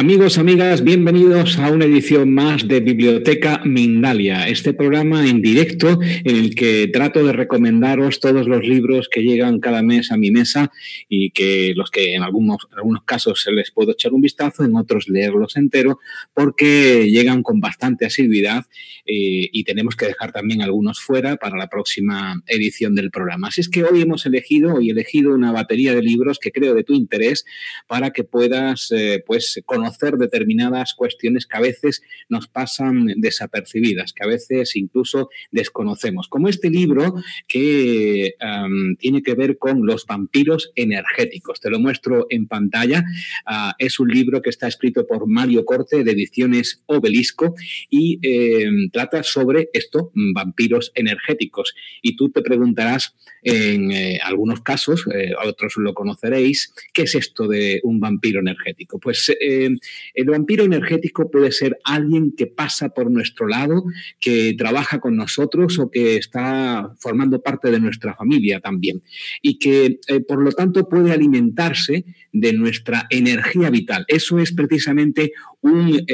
Amigos, amigas, bienvenidos a una edición más de Biblioteca Mindalia, este programa en directo en el que trato de recomendaros todos los libros que llegan cada mes a mi mesa y que los que en algunos casos se les puedo echar un vistazo, en otros leerlos entero, porque llegan con bastante asiduidad y tenemos que dejar también algunos fuera para la próxima edición del programa. Así es que hoy he elegido una batería de libros que creo de tu interés para que puedas conocer determinadas cuestiones que a veces nos pasan desapercibidas, que a veces incluso desconocemos. Como este libro que tiene que ver con los vampiros energéticos. Te lo muestro en pantalla. Es un libro que está escrito por Mario Corte, de Ediciones Obelisco, y trata sobre esto, vampiros energéticos. Y tú te preguntarás, en algunos casos, otros lo conoceréis, ¿qué es esto de un vampiro energético? Pues el vampiro energético puede ser alguien que pasa por nuestro lado, que trabaja con nosotros o que está formando parte de nuestra familia también, y que por lo tanto puede alimentarse de nuestra energía vital. Eso es precisamente lo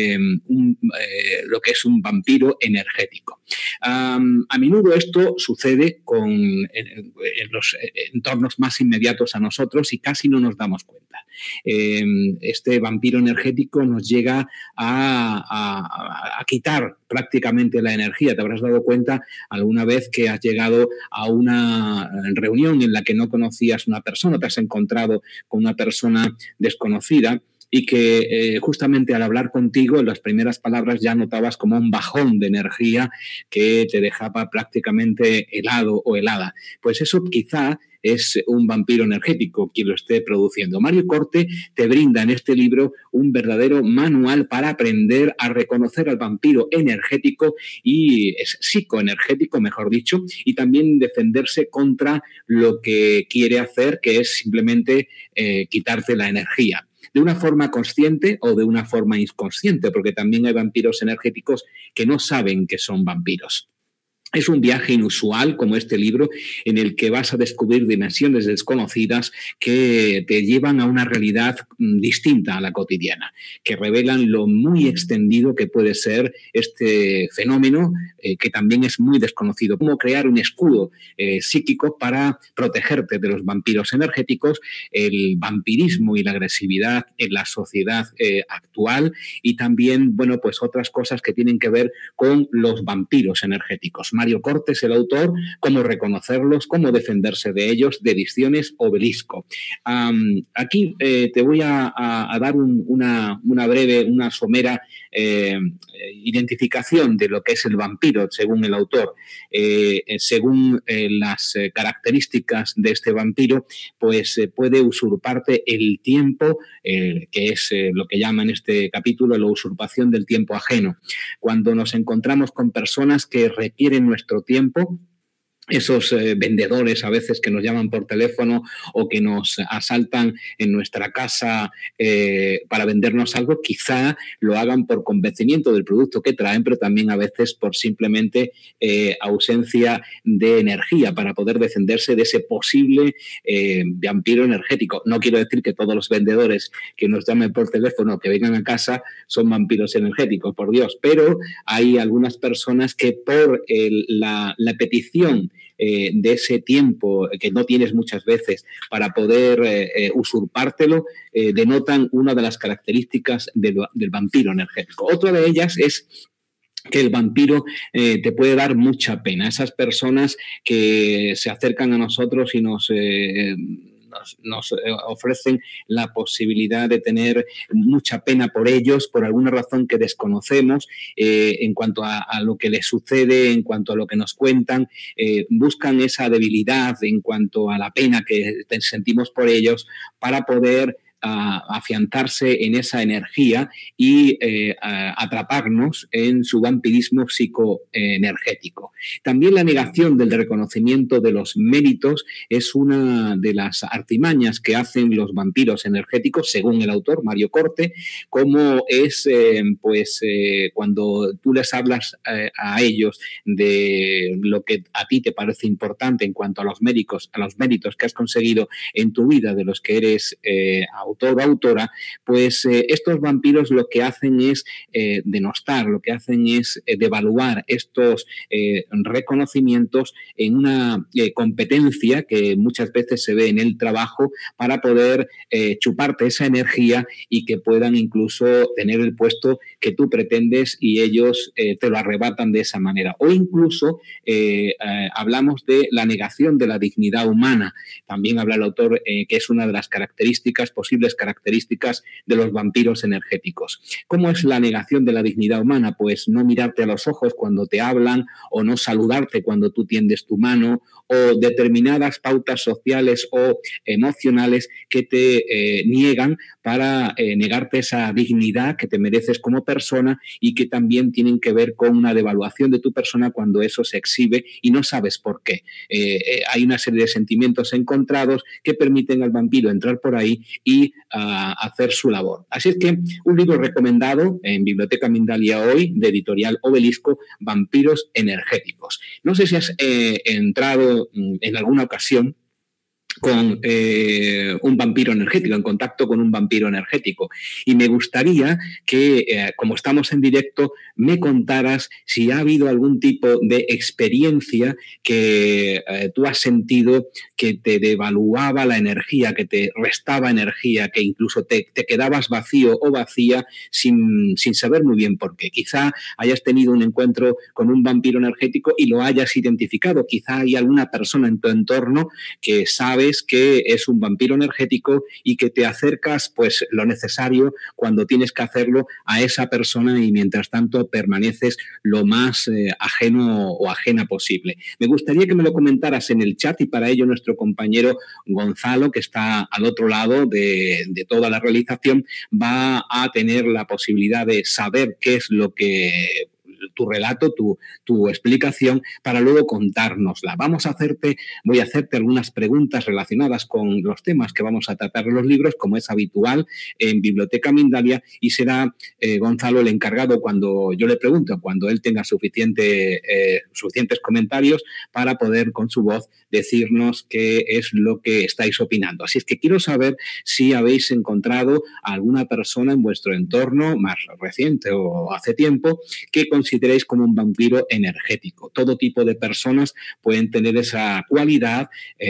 que es un vampiro energético. A menudo esto sucede en los entornos más inmediatos a nosotros y casi no nos damos cuenta. Este vampiro energético nos llega a quitar prácticamente la energía. Te habrás dado cuenta alguna vez que has llegado a una reunión en la que no conocías una persona, te has encontrado con una persona desconocida y que justamente al hablar contigo, en las primeras palabras ya notabas como un bajón de energía que te dejaba prácticamente helado o helada. Pues eso quizá es un vampiro energético quien lo esté produciendo. Mario Corte te brinda en este libro un verdadero manual para aprender a reconocer al vampiro energético y es psicoenergético, mejor dicho, y también defenderse contra lo que quiere hacer, que es simplemente quitarte la energía. De una forma consciente o de una forma inconsciente, porque también hay vampiros energéticos que no saben que son vampiros. Es un viaje inusual, como este libro, en el que vas a descubrir dimensiones desconocidas que te llevan a una realidad distinta a la cotidiana, que revelan lo muy extendido que puede ser este fenómeno, que también es muy desconocido. Cómo crear un escudo psíquico para protegerte de los vampiros energéticos, el vampirismo y la agresividad en la sociedad actual y también, bueno, pues otras cosas que tienen que ver con los vampiros energéticos. Mario Corte es el autor, cómo reconocerlos, cómo defenderse de ellos, de Ediciones Obelisco. Aquí te voy a dar una breve, una somera identificación de lo que es el vampiro, según el autor. Según las características de este vampiro, pues puede usurparte el tiempo, que es lo que llama en este capítulo la usurpación del tiempo ajeno. Cuando nos encontramos con personas que requieren nuestro tiempo, esos vendedores a veces que nos llaman por teléfono o que nos asaltan en nuestra casa para vendernos algo, quizá lo hagan por convencimiento del producto que traen, pero también a veces por simplemente ausencia de energía para poder defenderse de ese posible vampiro energético. No quiero decir que todos los vendedores que nos llamen por teléfono, que vengan a casa, son vampiros energéticos, por Dios, pero hay algunas personas que por la petición de ese tiempo que no tienes muchas veces para poder usurpártelo, denotan una de las características del vampiro energético. Otra de ellas es que el vampiro te puede dar mucha pena. Esas personas que se acercan a nosotros y nos ofrecen la posibilidad de tener mucha pena por ellos, por alguna razón que desconocemos, en cuanto a lo que les sucede, en cuanto a lo que nos cuentan, buscan esa debilidad en cuanto a la pena que sentimos por ellos para poder afianzarse en esa energía y atraparnos en su vampirismo psicoenergético. También la negación del reconocimiento de los méritos es una de las artimañas que hacen los vampiros energéticos, según el autor Mario Corte, como es cuando tú les hablas a ellos de lo que a ti te parece importante en cuanto a los méritos que has conseguido en tu vida, de los que eres autor autor o autora, pues estos vampiros lo que hacen es denostar, lo que hacen es devaluar estos reconocimientos en una competencia que muchas veces se ve en el trabajo para poder chuparte esa energía y que puedan incluso tener el puesto que tú pretendes y ellos te lo arrebatan de esa manera. O incluso hablamos de la negación de la dignidad humana. También habla el autor que es una de las características, posibles características de los vampiros energéticos. ¿Cómo es la negación de la dignidad humana? Pues no mirarte a los ojos cuando te hablan o no saludarte cuando tú tiendes tu mano o determinadas pautas sociales o emocionales que te niegan para negarte esa dignidad que te mereces como persona y que también tienen que ver con una devaluación de tu persona cuando eso se exhibe y no sabes por qué. Hay una serie de sentimientos encontrados que permiten al vampiro entrar por ahí y hacer su labor. Así es que un libro recomendado en Biblioteca Mindalia hoy, de editorial Obelisco, Vampiros energéticos. No sé si has entrado en alguna ocasión con un vampiro energético, en contacto con un vampiro energético. Y me gustaría que, como estamos en directo, me contaras si ha habido algún tipo de experiencia que tú has sentido que te devaluaba la energía, que te restaba energía, que incluso te quedabas vacío o vacía sin saber muy bien por qué. Quizá hayas tenido un encuentro con un vampiro energético y lo hayas identificado. Quizá hay alguna persona en tu entorno que sabe que es un vampiro energético y que te acercas pues lo necesario cuando tienes que hacerlo a esa persona y mientras tanto permaneces lo más ajeno o ajena posible. Me gustaría que me lo comentaras en el chat y para ello nuestro compañero Gonzalo, que está al otro lado de toda la realización, va a tener la posibilidad de saber qué es lo que tu relato, tu explicación, para luego contárnosla. Voy a hacerte algunas preguntas relacionadas con los temas que vamos a tratar en los libros, como es habitual en Biblioteca Mindalia, y será Gonzalo el encargado cuando yo le pregunto, cuando él tenga suficientes comentarios para poder con su voz decirnos qué es lo que estáis opinando. Así es que quiero saber si habéis encontrado a alguna persona en vuestro entorno más reciente o hace tiempo que consideréis como un vampiro energético. Todo tipo de personas pueden tener esa cualidad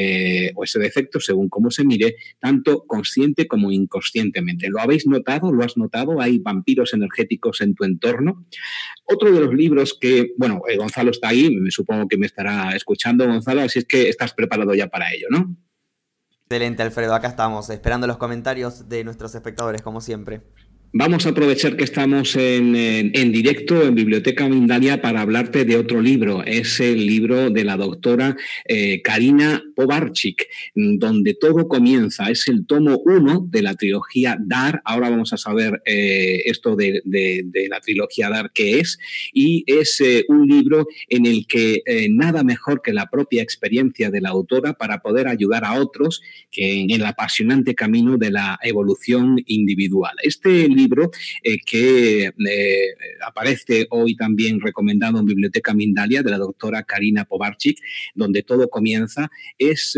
o ese defecto, según cómo se mire, tanto consciente como inconscientemente. ¿Lo habéis notado? ¿Lo has notado? ¿Hay vampiros energéticos en tu entorno? Otro de los libros que, bueno, Gonzalo está ahí, me supongo que me estará escuchando, Gonzalo, así es que estás preparado ya para ello, ¿no? Excelente, Alfredo. Acá estamos, esperando los comentarios de nuestros espectadores, como siempre. Vamos a aprovechar que estamos en directo en Biblioteca Mindalia para hablarte de otro libro. Es el libro de la doctora Karina Povarchik, donde todo comienza. Es el tomo 1 de la trilogía Dar. Ahora vamos a saber esto de la trilogía Dar qué es. Y es un libro en el que nada mejor que la propia experiencia de la autora para poder ayudar a otros que en el apasionante camino de la evolución individual. Este libro que aparece hoy también recomendado en Biblioteca Mindalia de la doctora Karina Povarchik, donde todo comienza, es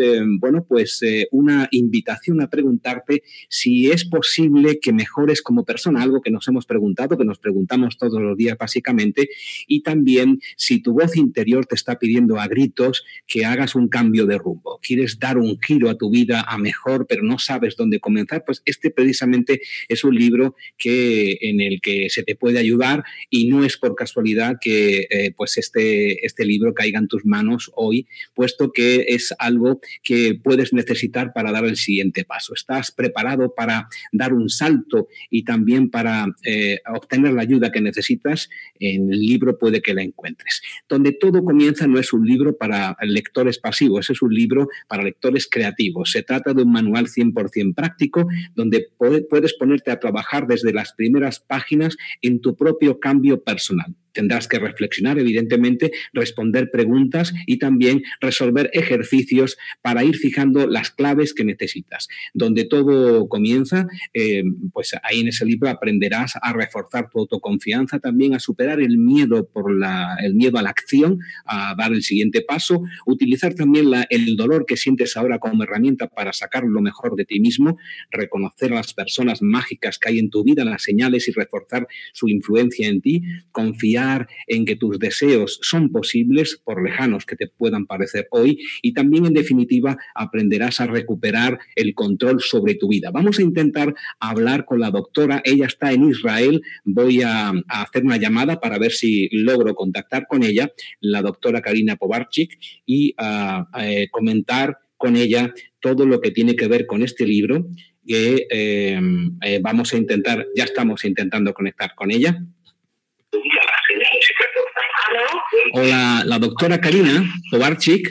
una invitación a preguntarte si es posible que mejores como persona, algo que nos hemos preguntado, que nos preguntamos todos los días básicamente, y también si tu voz interior te está pidiendo a gritos que hagas un cambio de rumbo. Quieres dar un giro a tu vida a mejor, pero no sabes dónde comenzar, pues este precisamente es un libro en el que se te puede ayudar y no es por casualidad que este libro caiga en tus manos hoy, puesto que es algo que puedes necesitar para dar el siguiente paso. ¿Estás preparado para dar un salto y también para obtener la ayuda que necesitas? En el libro puede que la encuentres. Donde todo comienza no es un libro para lectores pasivos, es un libro para lectores creativos. Se trata de un manual 100% práctico donde puedes ponerte a trabajar desde las primeras páginas en tu propio cambio personal. tendrás que reflexionar, evidentemente, responder preguntas y también resolver ejercicios para ir fijando las claves que necesitas. Donde todo comienza, pues ahí en ese libro aprenderás a reforzar tu autoconfianza, también a superar el miedo el miedo a la acción, a dar el siguiente paso, utilizar también el dolor que sientes ahora como herramienta para sacar lo mejor de ti mismo, reconocer a las personas mágicas que hay en tu vida, las señales, y reforzar su influencia en ti, confiar en que tus deseos son posibles, por lejanos que te puedan parecer hoy, y también, en definitiva, aprenderás a recuperar el control sobre tu vida. Vamos a intentar hablar con la doctora. Ella está en Israel. Voy a hacer una llamada para ver si logro contactar con ella, la doctora Karina Povarchik, y comentar con ella todo lo que tiene que ver con este libro, que vamos a intentar, ya estamos intentando conectar con ella. Hola, la doctora Karina Povarchik.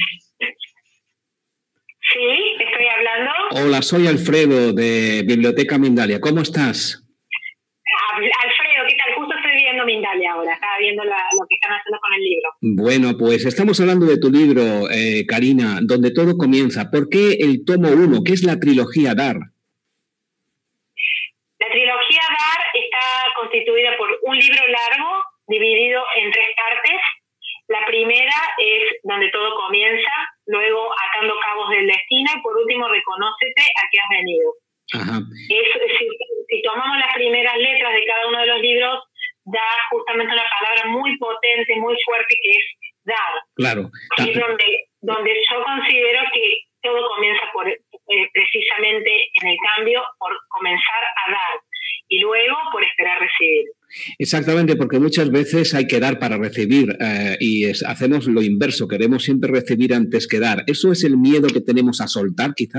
Sí, estoy hablando. Hola, soy Alfredo de Biblioteca Mindalia. ¿Cómo estás? Alfredo, ¿qué tal? Justo estoy viendo Mindalia ahora, estaba viendo lo que están haciendo con el libro. Bueno, pues estamos hablando de tu libro, Karina, donde todo comienza. ¿Por qué el tomo 1? ¿Qué es la trilogía Dar? La trilogía Dar está constituida por un libro largo dividido en 3 partes. La primera es donde todo comienza, luego atando cabos del destino y por último reconócete a qué has venido. Ajá. Si tomamos las primeras letras de cada uno de los libros, da justamente una palabra muy potente, muy fuerte, que es dar. Claro. Es donde yo considero que todo comienza precisamente en el cambio, por comenzar a dar y luego por esperar recibir. Exactamente, porque muchas veces hay que dar para recibir hacemos lo inverso, queremos siempre recibir antes que dar. ¿Eso es el miedo que tenemos a soltar, quizá?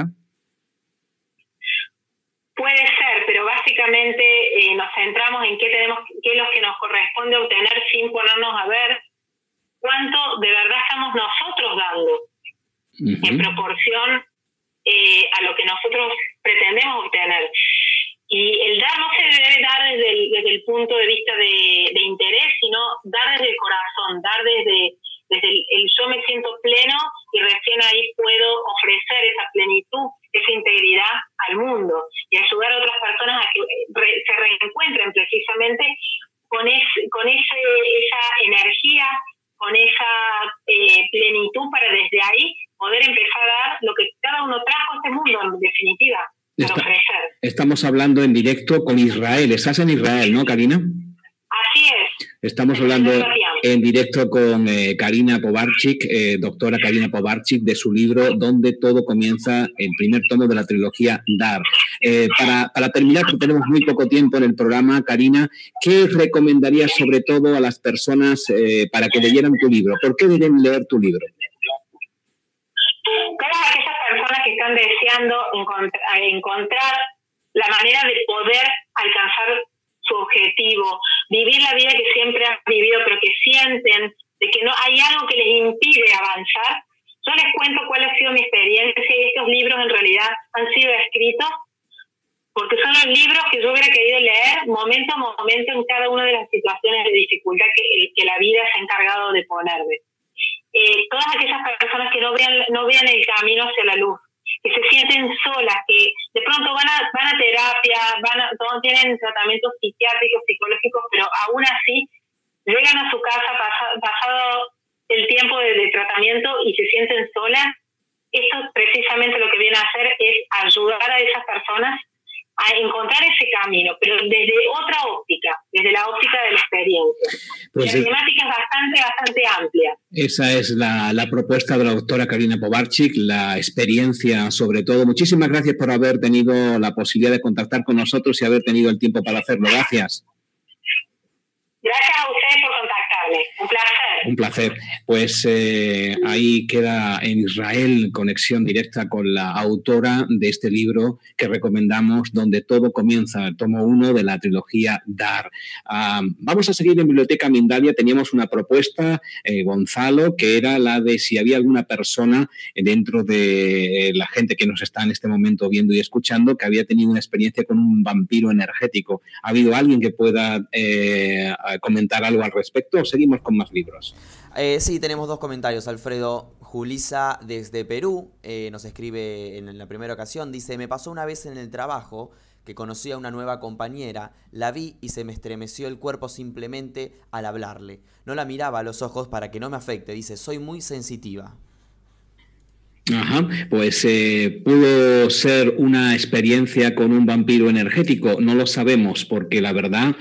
Puede ser, pero básicamente nos centramos en qué es lo que nos corresponde obtener, sin ponernos a ver cuánto de verdad estamos nosotros dando en proporción a lo que nosotros pretendemos obtener. Y el dar no se debe dar desde el punto de vista de interés, sino dar desde el corazón, dar desde el yo me siento pleno y recién ahí puedo ofrecer esa plenitud, esa integridad al mundo y ayudar a otras personas a que se reencuentren precisamente con esa energía, con esa plenitud, para desde ahí poder empezar a dar lo que cada uno trajo a este mundo, en definitiva, para ofrecer. Estamos hablando en directo con Israel. Estás en Israel, ¿no, Karina? Así es. Estamos hablando en directo con Karina Povarchik, doctora Karina Povarchik, de su libro Donde todo comienza, el primer tomo de la trilogía Dar. Para terminar, porque tenemos muy poco tiempo en el programa, Karina, ¿qué recomendarías sobre todo a las personas para que leyeran tu libro? ¿Por qué deben leer tu libro? Todas aquellas personas que están deseando encontrar la manera de poder alcanzar su objetivo, vivir la vida que siempre han vivido, pero que sienten de que no hay algo que les impide avanzar. Yo les cuento cuál ha sido mi experiencia, y estos libros en realidad han sido escritos porque son los libros que yo hubiera querido leer momento a momento en cada una de las situaciones de dificultad que la vida se ha encargado de ponerme. Todas aquellas personas que no vean el camino hacia la luz, que se sienten solas, que de pronto van a terapia, tienen tratamientos psiquiátricos, psicológicos, pero aún así llegan a su casa pasado el tiempo de tratamiento y se sienten solas. Esto precisamente lo que viene a hacer es ayudar a esas personas a encontrar ese camino, pero desde otra óptica, desde la óptica de la experiencia. Pues la temática es bastante amplia. Esa es la propuesta de la doctora Karina Povarchik, la experiencia sobre todo. Muchísimas gracias por haber tenido la posibilidad de contactar con nosotros y haber tenido el tiempo para hacerlo. Gracias. Gracias a ustedes por contactarme. Un placer. Un placer. Pues ahí queda en Israel conexión directa con la autora de este libro que recomendamos, Donde todo comienza, el tomo 1 de la trilogía Dar. Vamos a seguir en Biblioteca Mindalia. Teníamos una propuesta, Gonzalo, que era la de si había alguna persona dentro de la gente que nos está en este momento viendo y escuchando que había tenido una experiencia con un vampiro energético. ¿Ha habido alguien que pueda comentar algo al respecto o seguimos con más libros? Sí, tenemos 2 comentarios, Alfredo. Julisa desde Perú nos escribe en la primera ocasión, dice: me pasó una vez en el trabajo que conocí a una nueva compañera, la vi y se me estremeció el cuerpo simplemente al hablarle. No la miraba a los ojos para que no me afecte, dice, soy muy sensitiva. Ajá, pues pudo ser una experiencia con un vampiro energético, no lo sabemos porque la verdad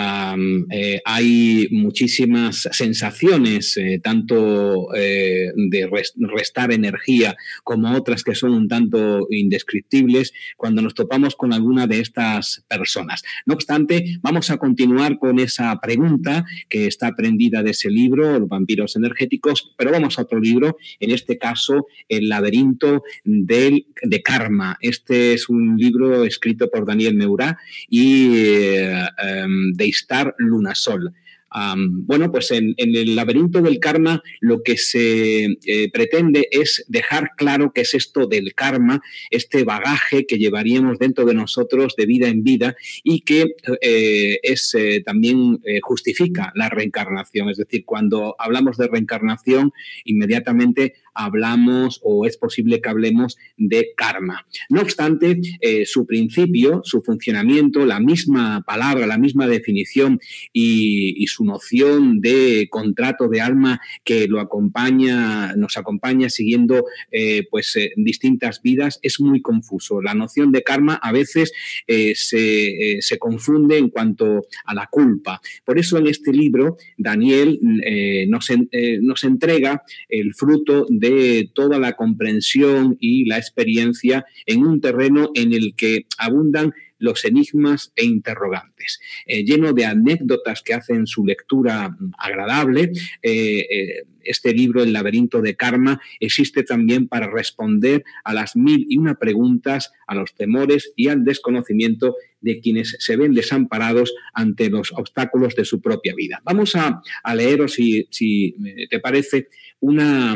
hay muchísimas sensaciones, tanto de restar energía como otras que son un tanto indescriptibles cuando nos topamos con alguna de estas personas. No obstante, vamos a continuar con esa pregunta que está prendida de ese libro, Los vampiros energéticos, pero vamos a otro libro, en este caso El laberinto de Karma. Este es un libro escrito por Daniel Meurá y Deistar Lunasol. Bueno, pues en el laberinto del karma lo que se pretende es dejar claro qué es esto del karma, este bagaje que llevaríamos dentro de nosotros de vida en vida y que también justifica la reencarnación. Es decir, cuando hablamos de reencarnación, inmediatamente hablamos o es posible que hablemos de karma. No obstante, su principio, su funcionamiento, la misma palabra, la misma definición y su noción de contrato de alma que nos acompaña siguiendo distintas vidas, es muy confuso. La noción de karma a veces se confunde en cuanto a la culpa. Por eso en este libro Daniel nos entrega el fruto de toda la comprensión y la experiencia en un terreno en el que abundan los enigmas e interrogantes, lleno de anécdotas que hacen su lectura agradable. Este libro, El laberinto de Karma, existe también para responder a las 1001 preguntas, a los temores y al desconocimiento de quienes se ven desamparados ante los obstáculos de su propia vida. Vamos a leeros, si te parece, una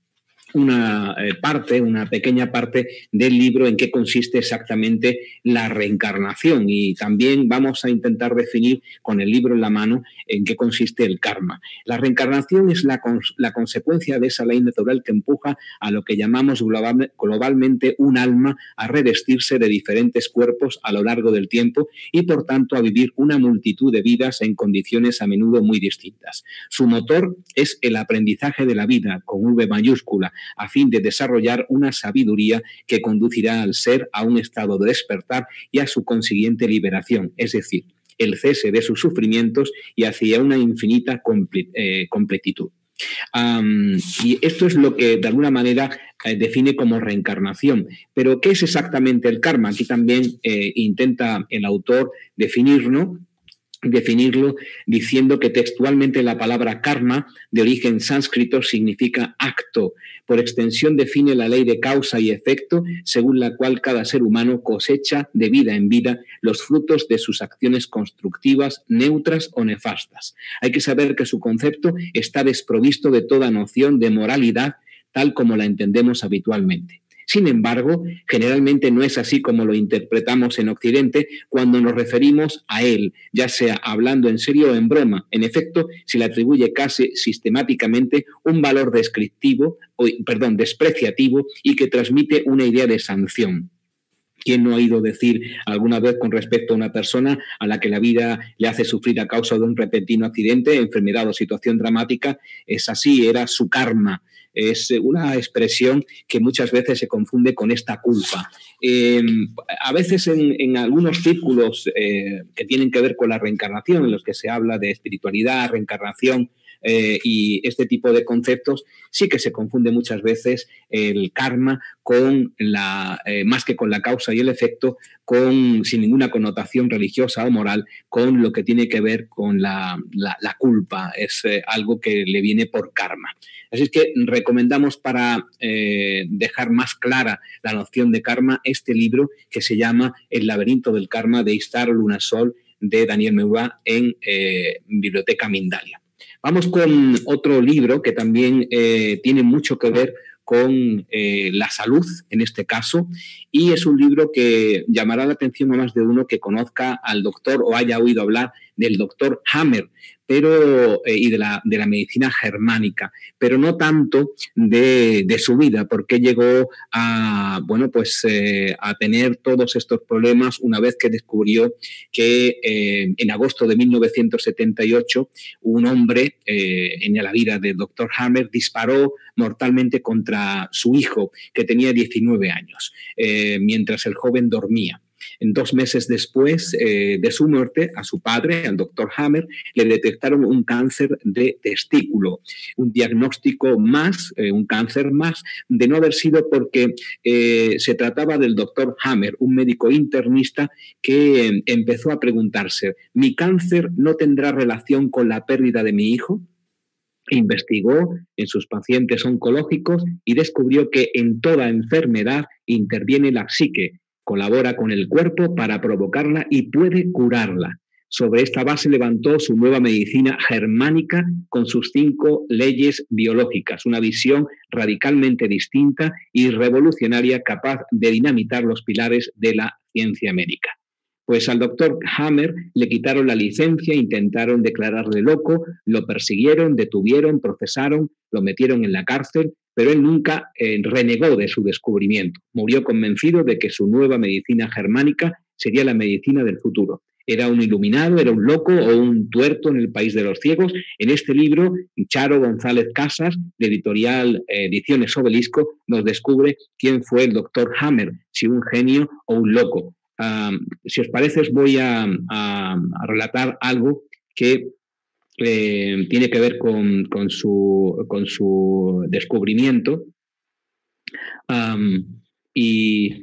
pequeña parte del libro en qué consiste exactamente la reencarnación, y también vamos a intentar definir con el libro en la mano en qué consiste el karma. La reencarnación es la consecuencia de esa ley natural que empuja a lo que llamamos globalmente un alma a revestirse de diferentes cuerpos a lo largo del tiempo y por tanto a vivir una multitud de vidas en condiciones a menudo muy distintas. Su motor es el aprendizaje de la vida, con V mayúscula, a fin de desarrollar una sabiduría que conducirá al ser a un estado de despertar y a su consiguiente liberación, es decir, el cese de sus sufrimientos y hacia una infinita completitud. Y esto es lo que de alguna manera define como reencarnación. Pero ¿qué es exactamente el karma? Aquí también intenta el autor definirlo diciendo que textualmente la palabra karma, de origen sánscrito, significa acto. Por extensión define la ley de causa y efecto, según la cual cada ser humano cosecha de vida en vida los frutos de sus acciones constructivas, neutras o nefastas. Hay que saber que su concepto está desprovisto de toda noción de moralidad tal como la entendemos habitualmente. Sin embargo, generalmente no es así como lo interpretamos en Occidente cuando nos referimos a él, ya sea hablando en serio o en broma. En efecto, se le atribuye casi sistemáticamente un valor despreciativo y que transmite una idea de sanción. ¿Quién no ha oído decir alguna vez con respecto a una persona a la que la vida le hace sufrir a causa de un repentino accidente, enfermedad o situación dramática? Es así, era su karma. Es una expresión que muchas veces se confunde con esta culpa. A veces en algunos círculos que tienen que ver con la reencarnación, en los que se habla de espiritualidad, reencarnación, y este tipo de conceptos, sí que se confunde muchas veces el karma con más que con la causa y el efecto, sin ninguna connotación religiosa o moral, con lo que tiene que ver con la culpa. Es algo que le viene por karma. Así es que recomendamos, para dejar más clara la noción de karma, este libro que se llama El laberinto del karma, de Ishtar Lunasol, de Daniel Meurat, en Biblioteca Mindalia. Vamos con otro libro que también tiene mucho que ver con la salud, en este caso, y es un libro que llamará la atención a más de uno que conozca al doctor o haya oído hablar del doctor Hammer, y de la medicina germánica, pero no tanto de su vida, porque llegó a tener todos estos problemas una vez que descubrió que en agosto de 1978 un hombre en la vida del doctor Hammer disparó mortalmente contra su hijo, que tenía 19 años, mientras el joven dormía. 2 meses después de su muerte, a su padre, al doctor Hammer, le detectaron un cáncer de testículo, un diagnóstico más, un cáncer más, de no haber sido porque se trataba del doctor Hammer, un médico internista que empezó a preguntarse: ¿mi cáncer no tendrá relación con la pérdida de mi hijo? Investigó en sus pacientes oncológicos y descubrió que en toda enfermedad interviene la psique, colabora con el cuerpo para provocarla y puede curarla. Sobre esta base levantó su nueva medicina germánica con sus 5 leyes biológicas, una visión radicalmente distinta y revolucionaria, capaz de dinamitar los pilares de la ciencia médica. Pues al doctor Hammer le quitaron la licencia, intentaron declararle loco, lo persiguieron, detuvieron, procesaron, lo metieron en la cárcel, pero él nunca renegó de su descubrimiento. Murió convencido de que su nueva medicina germánica sería la medicina del futuro. Era un iluminado, era un loco o un tuerto en el país de los ciegos. En este libro, Charo González Casas, de editorial Ediciones Obelisco, nos descubre quién fue el doctor Hammer, si un genio o un loco. Si os parece, os voy a relatar algo que tiene que ver con su descubrimiento, y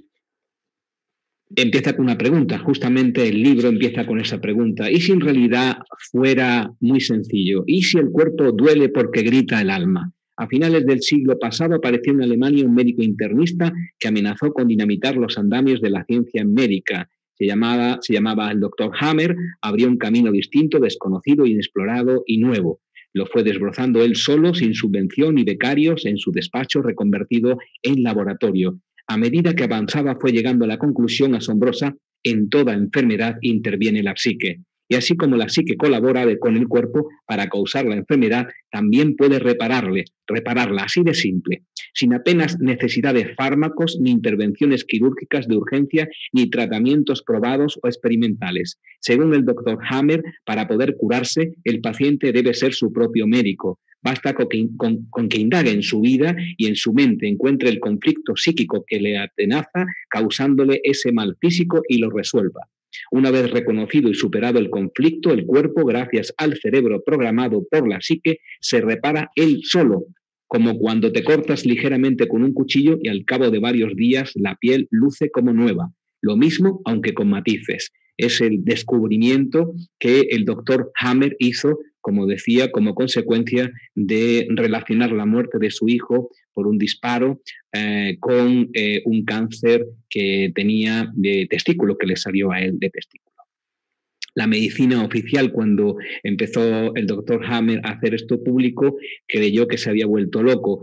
empieza con una pregunta. Justamente el libro empieza con esa pregunta: ¿y si en realidad fuera muy sencillo? ¿Y si el cuerpo duele porque grita el alma? A finales del siglo pasado apareció en Alemania un médico internista que amenazó con dinamitar los andamios de la ciencia médica. Se llamaba el doctor Hammer. Abrió un camino distinto, desconocido, inexplorado y nuevo. Lo fue desbrozando él solo, sin subvención ni becarios, en su despacho reconvertido en laboratorio. A medida que avanzaba, fue llegando a la conclusión asombrosa: en toda enfermedad interviene la psique. Y así como la psique colabora con el cuerpo para causar la enfermedad, también puede repararla, así de simple, sin apenas necesidad de fármacos, ni intervenciones quirúrgicas de urgencia, ni tratamientos probados o experimentales. Según el doctor Hammer, para poder curarse, el paciente debe ser su propio médico. Basta con que indague en su vida y en su mente encuentre el conflicto psíquico que le atenaza, causándole ese mal físico, y lo resuelva. Una vez reconocido y superado el conflicto, el cuerpo, gracias al cerebro programado por la psique, se repara él solo, como cuando te cortas ligeramente con un cuchillo y al cabo de varios días la piel luce como nueva. Lo mismo, aunque con matices. Es el descubrimiento que el doctor Hammer hizo, como decía, como consecuencia de relacionar la muerte de su hijo por un disparo con un cáncer que tenía de testículo, que le salió a él de testículo. La medicina oficial, cuando empezó el doctor Hammer a hacer esto público, creyó que se había vuelto loco.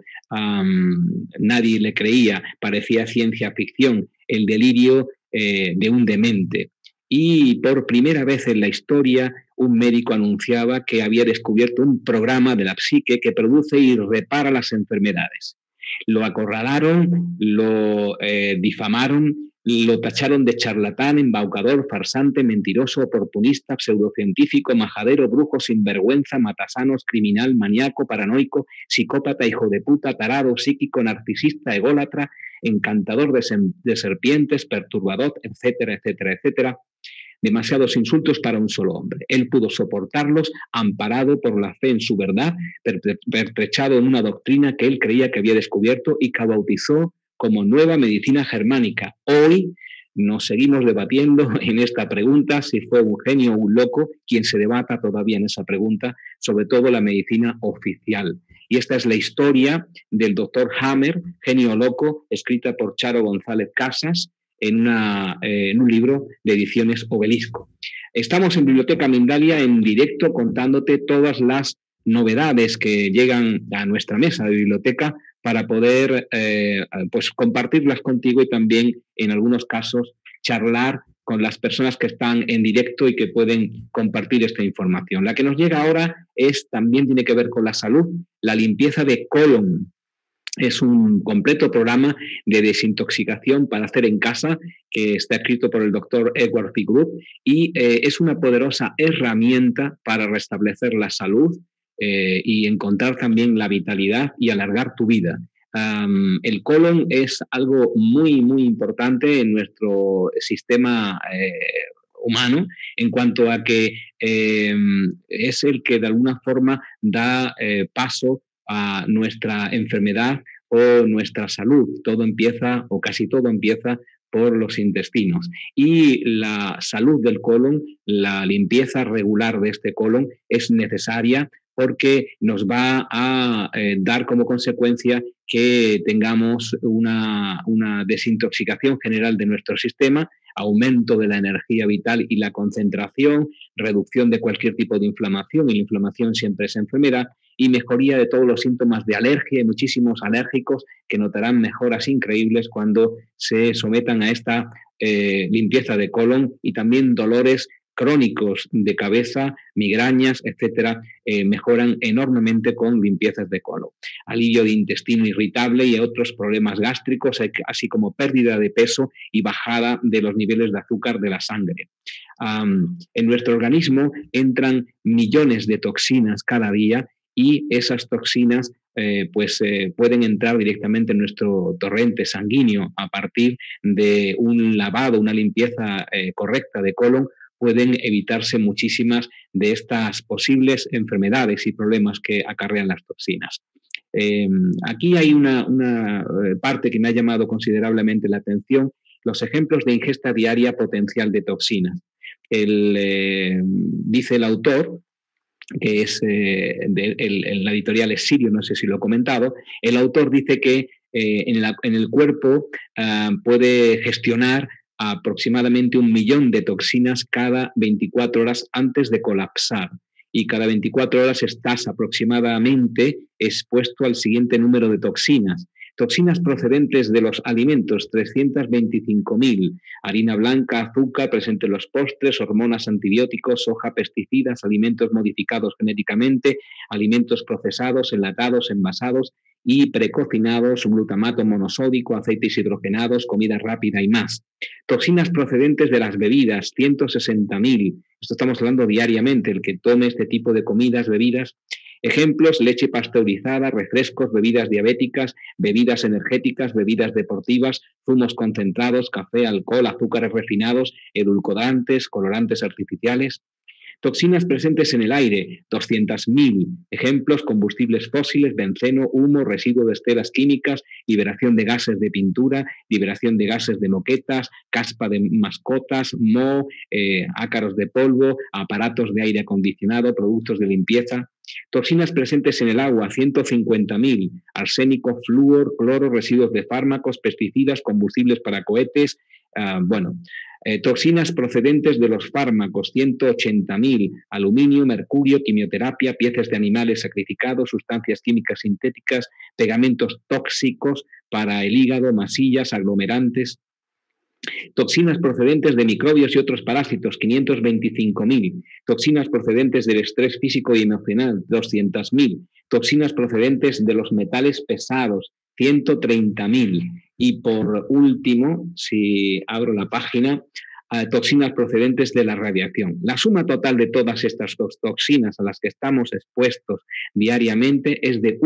Nadie le creía, parecía ciencia ficción, el delirio de un demente. Y por primera vez en la historia, un médico anunciaba que había descubierto un programa de la psique que produce y repara las enfermedades. Lo acorralaron, lo difamaron, lo tacharon de charlatán, embaucador, farsante, mentiroso, oportunista, pseudocientífico, majadero, brujo, sinvergüenza, matasanos, criminal, maníaco, paranoico, psicópata, hijo de puta, tarado, psíquico, narcisista, ególatra, encantador de serpientes, perturbador, etcétera, etcétera, etcétera. demasiados insultos para un solo hombre. Él pudo soportarlos amparado por la fe en su verdad, pertrechado en una doctrina que él creía que había descubierto y que bautizó como nueva medicina germánica. Hoy nos seguimos debatiendo en esta pregunta si fue un genio o un loco quien se debata todavía en esa pregunta, sobre todo la medicina oficial. Y esta es la historia del doctor Hammer, genio loco, escrita por Charo González Casas en un libro de ediciones Obelisco. Estamos en Biblioteca Mindalia en directo contándote todas las novedades que llegan a nuestra mesa de biblioteca para poder pues compartirlas contigo y también en algunos casos charlar con las personas que están en directo y que pueden compartir esta información. La que nos llega ahora también tiene que ver con la salud, la limpieza de colon. Es un completo programa de desintoxicación para hacer en casa que está escrito por el doctor Edward P. Grubb y es una poderosa herramienta para restablecer la salud y encontrar también la vitalidad y alargar tu vida. El colon es algo muy, muy importante en nuestro sistema humano en cuanto a que es el que de alguna forma da paso a nuestra enfermedad o nuestra salud. Todo empieza, o casi todo empieza, por los intestinos. Y la salud del colon, la limpieza regular de este colon es necesaria porque nos va a dar como consecuencia que tengamos una desintoxicación general de nuestro sistema, aumento de la energía vital y la concentración, reducción de cualquier tipo de inflamación, y la inflamación siempre es enfermedad, y mejoría de todos los síntomas de alergia. Hay muchísimos alérgicos que notarán mejoras increíbles cuando se sometan a esta limpieza de colon, y también dolores crónicos de cabeza, migrañas, etcétera, mejoran enormemente con limpiezas de colon. Alivio de intestino irritable y otros problemas gástricos, así como pérdida de peso y bajada de los niveles de azúcar de la sangre. En nuestro organismo entran millones de toxinas cada día y esas toxinas pueden entrar directamente en nuestro torrente sanguíneo a partir de un lavado, una limpieza correcta de colon. Pueden evitarse muchísimas de estas posibles enfermedades y problemas que acarrean las toxinas. Aquí hay una parte que me ha llamado considerablemente la atención, los ejemplos de ingesta diaria potencial de toxinas. Dice el autor, que es la editorial es Sirio, no sé si lo he comentado, el autor dice que en el cuerpo puede gestionar aproximadamente 1 millón de toxinas cada 24 horas antes de colapsar, y cada 24 horas estás aproximadamente expuesto al siguiente número de toxinas. Toxinas procedentes de los alimentos, 325.000. Harina blanca, azúcar presente en los postres, hormonas, antibióticos, soja, pesticidas, alimentos modificados genéticamente, alimentos procesados, enlatados, envasados y precocinados, glutamato monosódico, aceites hidrogenados, comida rápida y más. Toxinas procedentes de las bebidas, 160.000. Esto estamos hablando diariamente, el que tome este tipo de comidas, bebidas. Ejemplos: leche pasteurizada, refrescos, bebidas diabéticas, bebidas energéticas, bebidas deportivas, zumos concentrados, café, alcohol, azúcares refinados, edulcorantes, colorantes artificiales. Toxinas presentes en el aire, 200.000. Ejemplos: combustibles fósiles, benceno, humo, residuo de esteras químicas, liberación de gases de pintura, liberación de gases de moquetas, caspa de mascotas, moho, ácaros de polvo, aparatos de aire acondicionado, productos de limpieza. Toxinas presentes en el agua, 150.000. Arsénico, flúor, cloro, residuos de fármacos, pesticidas, combustibles para cohetes. Toxinas procedentes de los fármacos, 180.000. Aluminio, mercurio, quimioterapia, piezas de animales sacrificados, sustancias químicas sintéticas, pegamentos tóxicos para el hígado, masillas, aglomerantes. Toxinas procedentes de microbios y otros parásitos, 525.000. Toxinas procedentes del estrés físico y emocional, 200.000. Toxinas procedentes de los metales pesados, 130.000. Y por último, si abro la página, toxinas procedentes de la radiación. La suma total de todas estas toxinas a las que estamos expuestos diariamente es de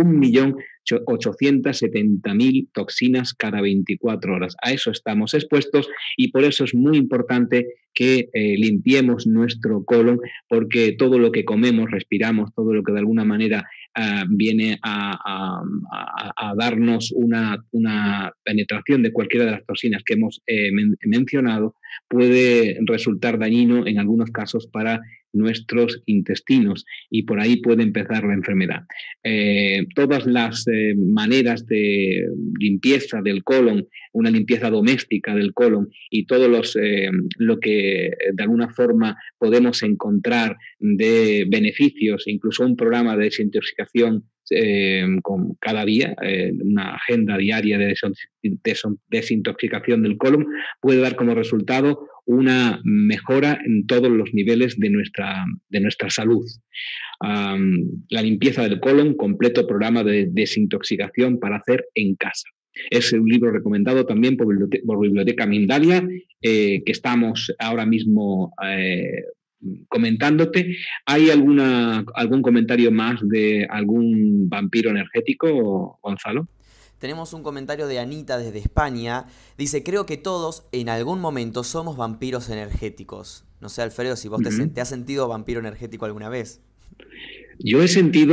1.870.000 toxinas cada 24 horas. A eso estamos expuestos, y por eso es muy importante que limpiemos nuestro colon, porque todo lo que comemos, respiramos, todo lo que de alguna manera viene a darnos una penetración de cualquiera de las toxinas que hemos mencionado, puede resultar dañino en algunos casos para nuestros intestinos y por ahí puede empezar la enfermedad. Todas las maneras de limpieza del colon, una limpieza doméstica del colon y todo lo que de alguna forma podemos encontrar de beneficios, incluso un programa de desintoxicación con cada día, una agenda diaria de desintoxicación del colon, puede dar como resultado una mejora en todos los niveles de nuestra salud. La limpieza del colon, completo programa de desintoxicación para hacer en casa. Es un libro recomendado también por Biblioteca Mindalia, que estamos ahora mismo comentándote. ¿Hay algún comentario más de algún vampiro energético, Gonzalo? Tenemos un comentario de Anita desde España. Dice, creo que todos en algún momento somos vampiros energéticos. No sé, Alfredo, si vos te has sentido vampiro energético alguna vez. Yo he sentido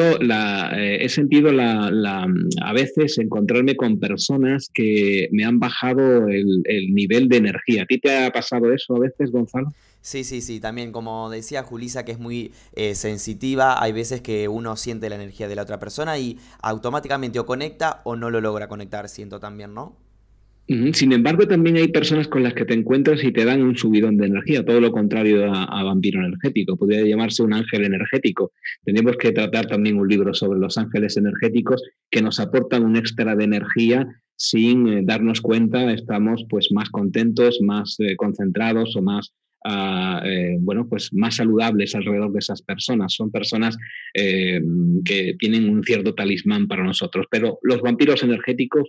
a veces encontrarme con personas que me han bajado el nivel de energía. ¿A ti te ha pasado eso a veces, Gonzalo? Sí, también como decía Julissa, que es muy sensitiva, hay veces que uno siente la energía de la otra persona y automáticamente o conecta o no lo logra conectar, siento también, ¿no? Sin embargo, también hay personas con las que te encuentras y te dan un subidón de energía, todo lo contrario a vampiro energético. Podría llamarse un ángel energético. Tenemos que tratar también un libro sobre los ángeles energéticos que nos aportan un extra de energía sin darnos cuenta. Estamos pues más contentos, más concentrados o más pues más saludables alrededor de esas personas. Son personas que tienen un cierto talismán para nosotros. Pero los vampiros energéticos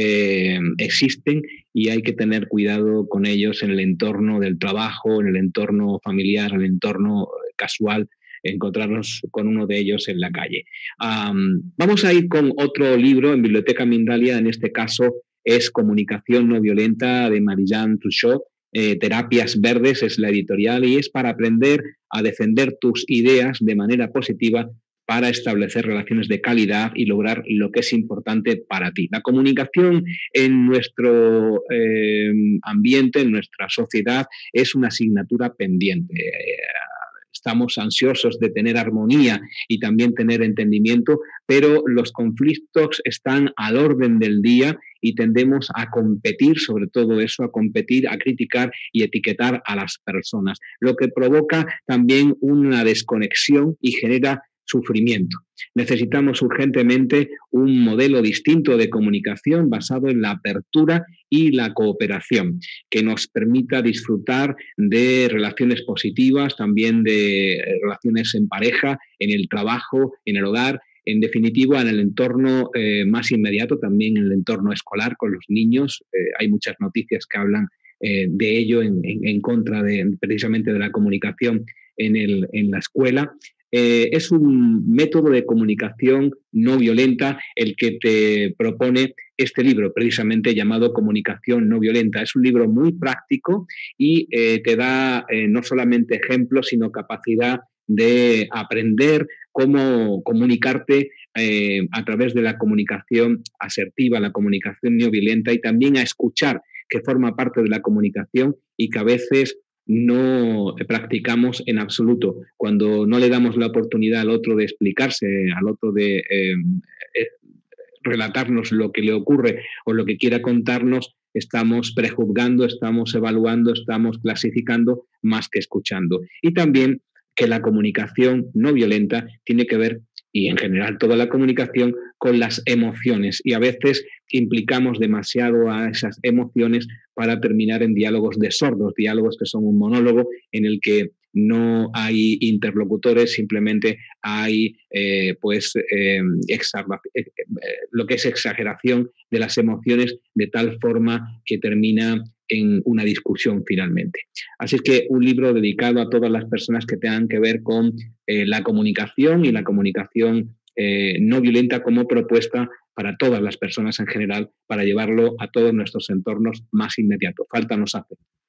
existen y hay que tener cuidado con ellos en el entorno del trabajo, en el entorno familiar, en el entorno casual, encontrarnos con uno de ellos en la calle. Vamos a ir con otro libro en Biblioteca Mindalia, en este caso es Comunicación no violenta de Marianne Truchot. Terapias Verdes es la editorial y es para aprender a defender tus ideas de manera positiva para establecer relaciones de calidad y lograr lo que es importante para ti. La comunicación en nuestro ambiente, en nuestra sociedad, es una asignatura pendiente. Estamos ansiosos de tener armonía y también tener entendimiento, pero los conflictos están al orden del día y tendemos a competir sobre todo eso, a competir, a criticar y etiquetar a las personas, lo que provoca también una desconexión y genera sufrimiento. Necesitamos urgentemente un modelo distinto de comunicación basado en la apertura y la cooperación, que nos permita disfrutar de relaciones positivas, también de relaciones en pareja, en el trabajo, en el hogar, en definitiva en el entorno más inmediato, también en el entorno escolar con los niños. Hay muchas noticias que hablan de ello en contra precisamente de la comunicación en la escuela. Es un método de comunicación no violenta el que te propone este libro, precisamente llamado Comunicación no violenta. Es un libro muy práctico y te da no solamente ejemplos, sino capacidad de aprender cómo comunicarte a través de la comunicación asertiva, la comunicación no violenta, y también a escuchar, que forma parte de la comunicación y que a veces no practicamos en absoluto. Cuando no le damos la oportunidad al otro de explicarse, al otro de relatarnos lo que le ocurre o lo que quiera contarnos, estamos prejuzgando, estamos evaluando, estamos clasificando más que escuchando. Y también que la comunicación no violenta tiene que ver, y en general toda la comunicación, con las emociones, y a veces implicamos demasiado a esas emociones para terminar en diálogos de sordos, diálogos que son un monólogo en el que no hay interlocutores, simplemente hay lo que es exageración de las emociones de tal forma que termina en una discusión finalmente. Así es que un libro dedicado a todas las personas que tengan que ver con la comunicación y la comunicación no violenta como propuesta para todas las personas en general, para llevarlo a todos nuestros entornos más inmediatos. Falta nos hace.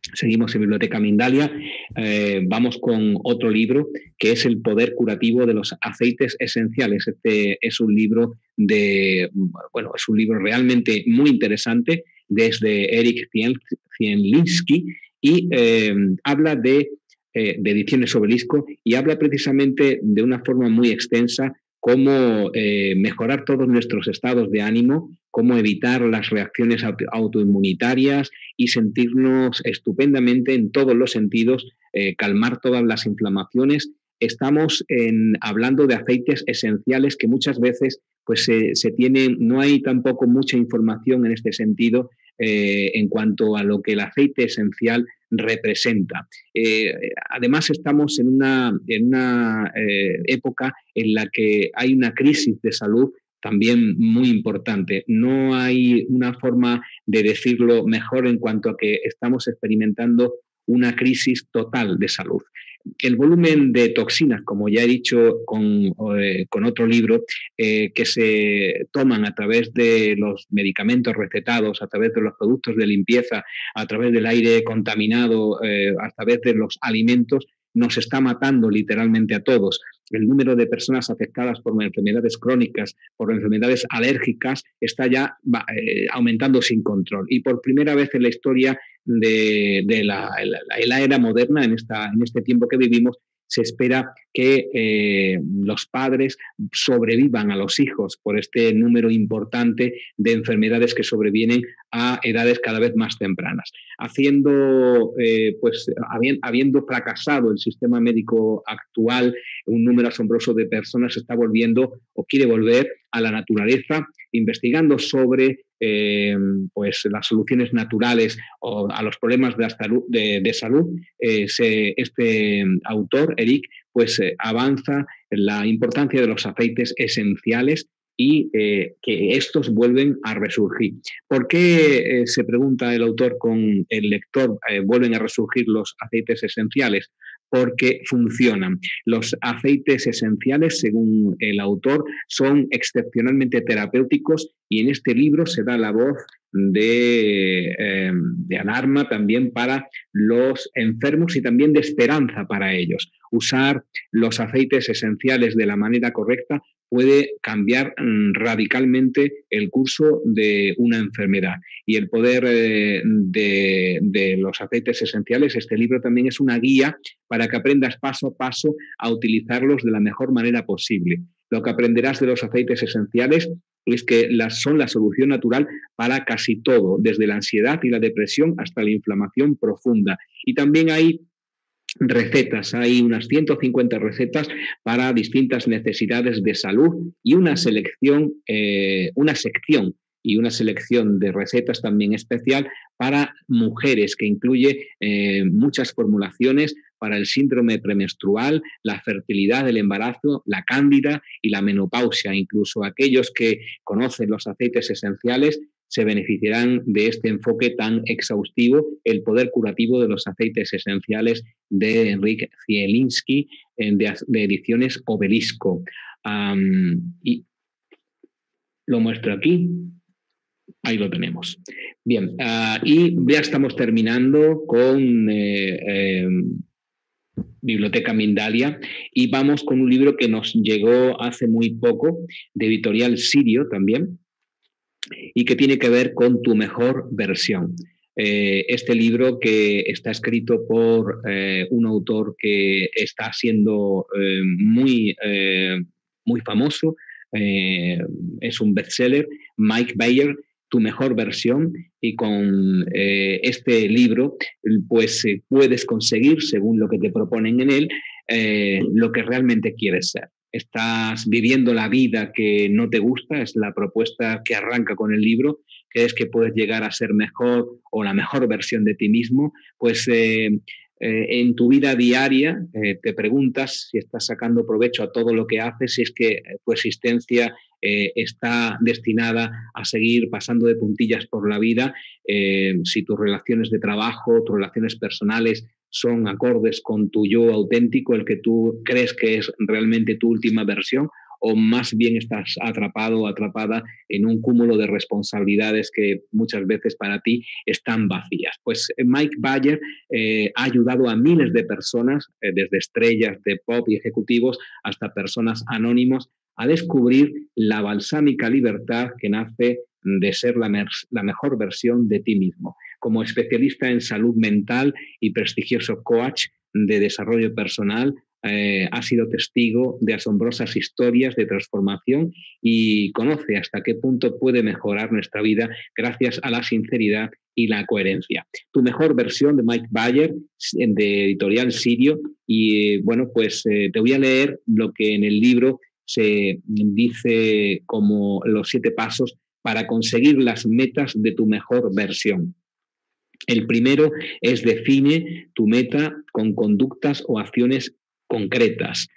Seguimos en Biblioteca Mindalia, vamos con otro libro que es El poder curativo de los aceites esenciales. Este es un libro es un libro realmente muy interesante desde Eric Zielinski y habla de Ediciones Obelisco y habla precisamente de una forma muy extensa cómo mejorar todos nuestros estados de ánimo, cómo evitar las reacciones autoinmunitarias y sentirnos estupendamente en todos los sentidos, calmar todas las inflamaciones. Estamos hablando de aceites esenciales que muchas veces pues, se tienen, no hay tampoco mucha información en este sentido en cuanto a lo que el aceite esencial representa. Además, estamos en una época en la que hay una crisis de salud también muy importante. No hay una forma de decirlo mejor en cuanto a que estamos experimentando una crisis total de salud. El volumen de toxinas, como ya he dicho con otro libro, que se toman a través de los medicamentos recetados, a través de los productos de limpieza, a través del aire contaminado, a través de los alimentos, nos está matando literalmente a todos. El número de personas afectadas por enfermedades crónicas, por enfermedades alérgicas, está ya aumentando sin control. Y por primera vez en la historia de la era moderna, en este tiempo que vivimos, se espera que los padres sobrevivan a los hijos por este número importante de enfermedades que sobrevienen a edades cada vez más tempranas. Habiendo fracasado el sistema médico actual, un número asombroso de personas se está volviendo o quiere volver a la naturaleza, investigando sobre las soluciones naturales o a los problemas de salud. Este autor, Eric, avanza en la importancia de los aceites esenciales y que estos vuelven a resurgir. ¿Por qué, se pregunta el autor con el lector, vuelven a resurgir los aceites esenciales? Porque funcionan. Los aceites esenciales, según el autor, son excepcionalmente terapéuticos y en este libro se da la voz de alarma también para los enfermos y también de esperanza para ellos. Usar los aceites esenciales de la manera correcta puede cambiar radicalmente el curso de una enfermedad. Y el poder de los aceites esenciales, este libro también es una guía para que aprendas paso a paso a utilizarlos de la mejor manera posible. Lo que aprenderás de los aceites esenciales es que son la solución natural para casi todo, desde la ansiedad y la depresión hasta la inflamación profunda. Y también hay recetas, hay unas 150 recetas para distintas necesidades de salud y una sección y una selección de recetas también especial para mujeres que incluye muchas formulaciones para el síndrome premenstrual, la fertilidad, el embarazo, la cándida y la menopausia. Incluso aquellos que conocen los aceites esenciales se beneficiarán de este enfoque tan exhaustivo, el poder curativo de los aceites esenciales de Enric Zielinski, de Ediciones Obelisco. Y lo muestro aquí. Ahí lo tenemos. Bien, y ya estamos terminando con Biblioteca Mindalia y vamos con un libro que nos llegó hace muy poco, de Editorial Sirio también, y que tiene que ver con Tu mejor versión. Este libro que está escrito por un autor que está siendo muy famoso, es un bestseller, Mike Bayer, Tu mejor versión, y con este libro puedes conseguir, según lo que te proponen en él, lo que realmente quieres ser. Estás viviendo la vida que no te gusta, es la propuesta que arranca con el libro, que es que puedes llegar a ser mejor o la mejor versión de ti mismo, en tu vida diaria te preguntas si estás sacando provecho a todo lo que haces, si es que tu existencia está destinada a seguir pasando de puntillas por la vida, si tus relaciones de trabajo, tus relaciones personales son acordes con tu yo auténtico, el que tú crees que es realmente tu última versión, o más bien estás atrapado o atrapada en un cúmulo de responsabilidades que muchas veces para ti están vacías. Pues Mike Bayer ha ayudado a miles de personas, desde estrellas de pop y ejecutivos hasta personas anónimos, a descubrir la balsámica libertad que nace de ser la mejor versión de ti mismo. Como especialista en salud mental y prestigioso coach de desarrollo personal, ha sido testigo de asombrosas historias de transformación y conoce hasta qué punto puede mejorar nuestra vida gracias a la sinceridad y la coherencia. Tu mejor versión de Mike Bayer, de Editorial Sirio, y bueno, pues te voy a leer lo que en el libro se dice como los 7 pasos para conseguir las metas de tu mejor versión. El primero es define tu meta con conductas o acciones concretas.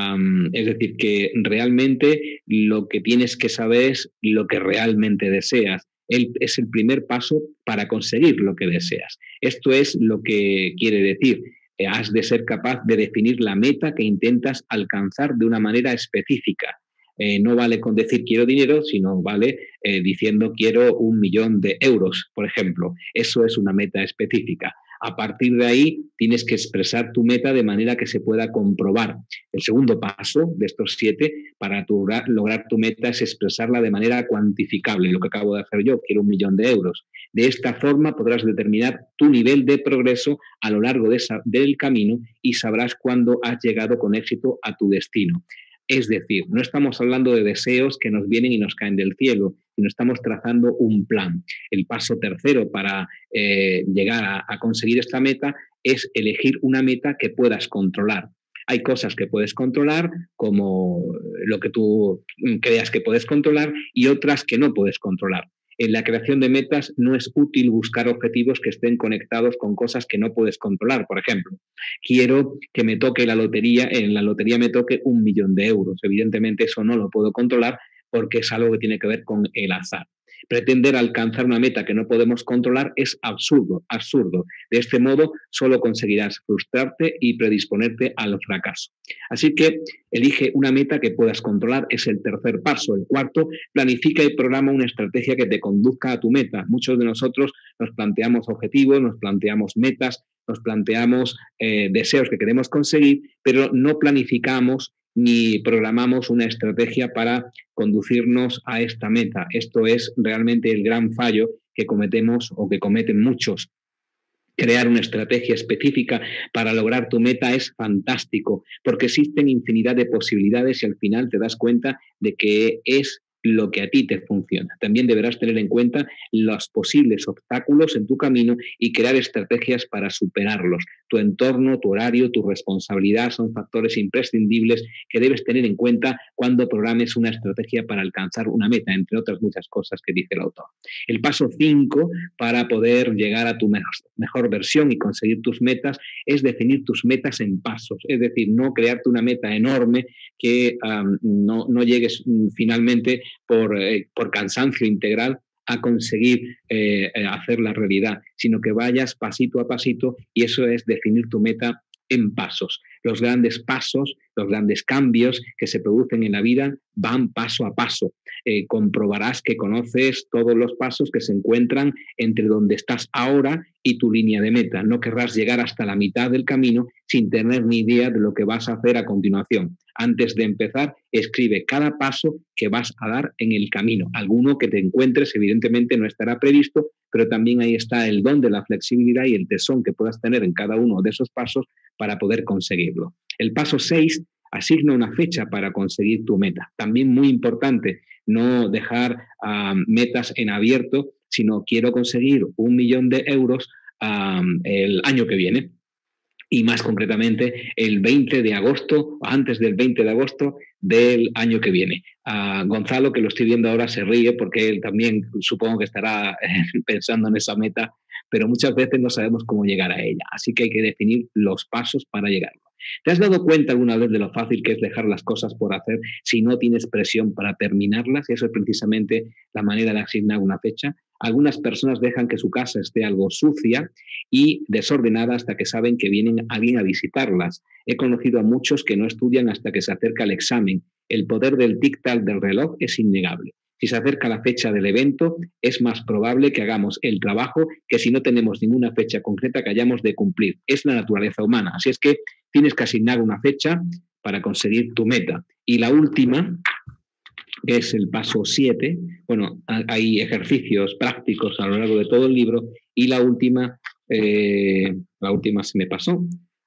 Es decir, que realmente lo que tienes que saber es lo que realmente deseas. Es el primer paso para conseguir lo que deseas. Esto es lo que quiere decir. Has de ser capaz de definir la meta que intentas alcanzar de una manera específica. No vale con decir quiero dinero, sino vale diciendo quiero 1 millón de euros, por ejemplo. Eso es una meta específica. A partir de ahí tienes que expresar tu meta de manera que se pueda comprobar. El segundo paso de estos 7 para lograr tu meta es expresarla de manera cuantificable, lo que acabo de hacer yo, quiero 1 millón de euros. De esta forma podrás determinar tu nivel de progreso a lo largo del camino y sabrás cuándo has llegado con éxito a tu destino. Es decir, no estamos hablando de deseos que nos vienen y nos caen del cielo, sino estamos trazando un plan. El paso tercero para llegar a conseguir esta meta es elegir una meta que puedas controlar. Hay cosas que puedes controlar, como lo que tú creas que puedes controlar, y otras que no puedes controlar. En la creación de metas no es útil buscar objetivos que estén conectados con cosas que no puedes controlar. Por ejemplo, quiero que me toque la lotería, en la lotería me toque 1 millón de euros. Evidentemente eso no lo puedo controlar porque es algo que tiene que ver con el azar. Pretender alcanzar una meta que no podemos controlar es absurdo. De este modo, solo conseguirás frustrarte y predisponerte al fracaso. Así que elige una meta que puedas controlar, es el tercer paso. El cuarto, planifica y programa una estrategia que te conduzca a tu meta. Muchos de nosotros nos planteamos objetivos, nos planteamos metas, nos planteamos deseos que queremos conseguir, pero no planificamos ni programamos una estrategia para conducirnos a esta meta. Esto es realmente el gran fallo que cometemos o que cometen muchos. Crear una estrategia específica para lograr tu meta es fantástico, porque existen infinidad de posibilidades y al final te das cuenta de que es lo que a ti te funciona. También deberás tener en cuenta los posibles obstáculos en tu camino y crear estrategias para superarlos. Tu entorno, tu horario, tu responsabilidad son factores imprescindibles que debes tener en cuenta cuando programes una estrategia para alcanzar una meta, entre otras muchas cosas que dice el autor. El paso 5 para poder llegar a tu mejor versión y conseguir tus metas es definir tus metas en pasos, es decir, no crearte una meta enorme que no llegues finalmente por cansancio integral a conseguir hacer la realidad, sino que vayas pasito a pasito y eso es definir tu meta en pasos. Los grandes pasos, los grandes cambios que se producen en la vida van paso a paso. Comprobarás que conoces todos los pasos que se encuentran entre donde estás ahora y tu línea de meta. No querrás llegar hasta la mitad del camino sin tener ni idea de lo que vas a hacer a continuación. Antes de empezar, escribe cada paso que vas a dar en el camino. Alguno que te encuentres, evidentemente, no estará previsto, pero también ahí está el don de la flexibilidad y el tesón que puedas tener en cada uno de esos pasos para poder conseguirlo. El paso 6, asigna una fecha para conseguir tu meta. También muy importante, no dejar metas en abierto, sino quiero conseguir 1 millón de euros el año que viene. Y más concretamente el 20 de agosto, antes del 20 de agosto del año que viene. Gonzalo, que lo estoy viendo ahora, se ríe porque él también supongo que estará pensando en esa meta, pero muchas veces no sabemos cómo llegar a ella. Así que hay que definir los pasos para llegarlo. ¿Te has dado cuenta alguna vez de lo fácil que es dejar las cosas por hacer si no tienes presión para terminarlas? Y eso es precisamente la manera de asignar una fecha. Algunas personas dejan que su casa esté algo sucia y desordenada hasta que saben que viene alguien a visitarlas. He conocido a muchos que no estudian hasta que se acerca el examen. El poder del tic-tac del reloj es innegable. Si se acerca la fecha del evento, es más probable que hagamos el trabajo que si no tenemos ninguna fecha concreta que hayamos de cumplir. Es la naturaleza humana. Así es que tienes que asignar una fecha para conseguir tu meta. Y la última, que es el paso 7, bueno, hay ejercicios prácticos a lo largo de todo el libro, y la última se me pasó.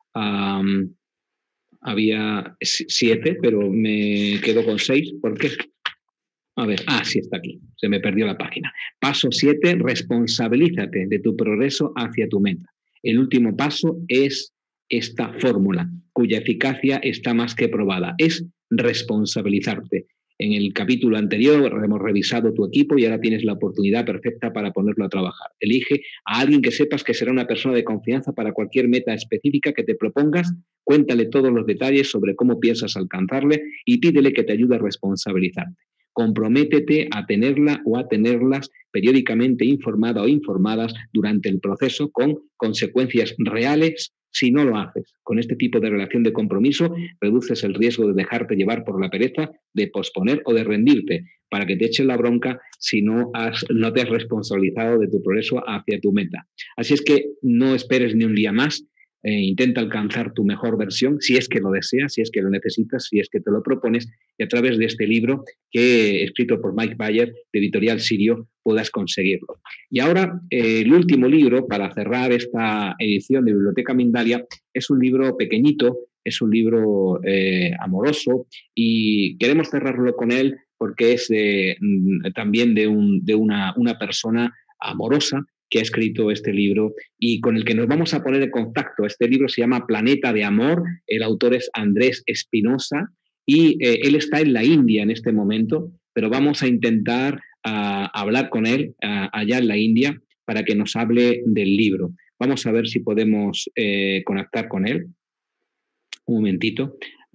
Había 7, pero me quedo con 6. ¿Por qué? A ver, sí está aquí, se me perdió la página. Paso 7, responsabilízate de tu progreso hacia tu meta. El último paso es esta fórmula, cuya eficacia está más que probada, es responsabilizarte. En el capítulo anterior hemos revisado tu equipo y ahora tienes la oportunidad perfecta para ponerlo a trabajar. Elige a alguien que sepas que será una persona de confianza para cualquier meta específica que te propongas, cuéntale todos los detalles sobre cómo piensas alcanzarle y pídele que te ayude a responsabilizarte. Comprométete a tenerla o a tenerlas periódicamente informada o informadas durante el proceso con consecuencias reales si no lo haces. Con este tipo de relación de compromiso reduces el riesgo de dejarte llevar por la pereza, de posponer o de rendirte para que te echen la bronca si no te has responsabilizado de tu progreso hacia tu meta. Así es que no esperes ni un día más. Intenta alcanzar tu mejor versión, si es que lo deseas, si es que lo necesitas, si es que te lo propones, y a través de este libro que escrito por Mike Bayer, de Editorial Sirio, puedas conseguirlo. Y ahora, el último libro, para cerrar esta edición de Biblioteca Mindalia, es un libro pequeñito, es un libro amoroso, y queremos cerrarlo con él porque es también de una persona amorosa que ha escrito este libro y con el que nos vamos a poner en contacto. Este libro se llama Planeta de Amor, el autor es Andrés Espinosa y él está en la India en este momento, pero vamos a intentar hablar con él allá en la India para que nos hable del libro. Vamos a ver si podemos conectar con él. Un momentito.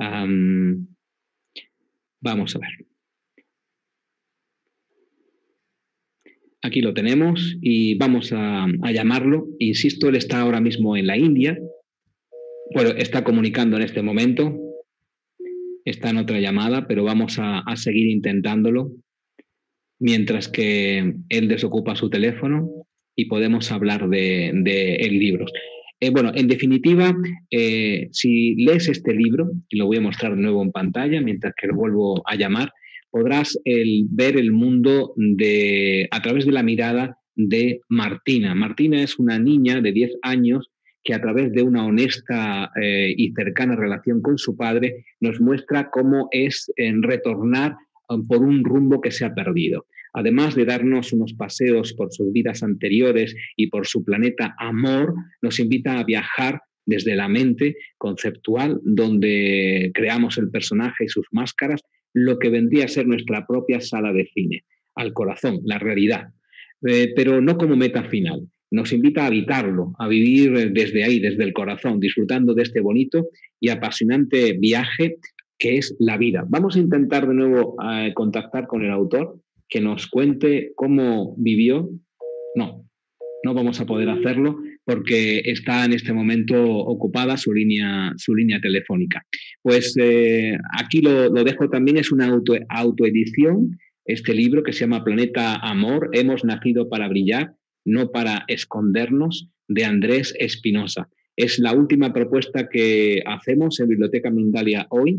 Vamos a ver. Aquí lo tenemos y vamos a llamarlo. Insisto, él está ahora mismo en la India. Bueno, está comunicando en este momento. Está en otra llamada, pero vamos a seguir intentándolo mientras que él desocupa su teléfono y podemos hablar de el libro. Bueno, en definitiva, si lees este libro, y lo voy a mostrar de nuevo en pantalla mientras que lo vuelvo a llamar, podrás ver el mundo a través de la mirada de Martina. Martina es una niña de 10 años que a través de una honesta y cercana relación con su padre nos muestra cómo es retornar por un rumbo que se ha perdido. Además de darnos unos paseos por sus vidas anteriores y por su planeta Amor, nos invita a viajar desde la mente conceptual, donde creamos el personaje y sus máscaras, lo que vendría a ser nuestra propia sala de cine, al corazón, la realidad, pero no como meta final. Nos invita a habitarlo, a vivir desde ahí, desde el corazón, disfrutando de este bonito y apasionante viaje que es la vida. Vamos a intentar de nuevo contactar con el autor, que nos cuente cómo vivió. No vamos a poder hacerlo porque está en este momento ocupada su línea telefónica. Pues aquí lo dejo también, es una autoedición, este libro que se llama Planeta Amor, hemos nacido para brillar, no para escondernos, de Andrés Espinosa. Es la última propuesta que hacemos en Biblioteca Mindalia hoy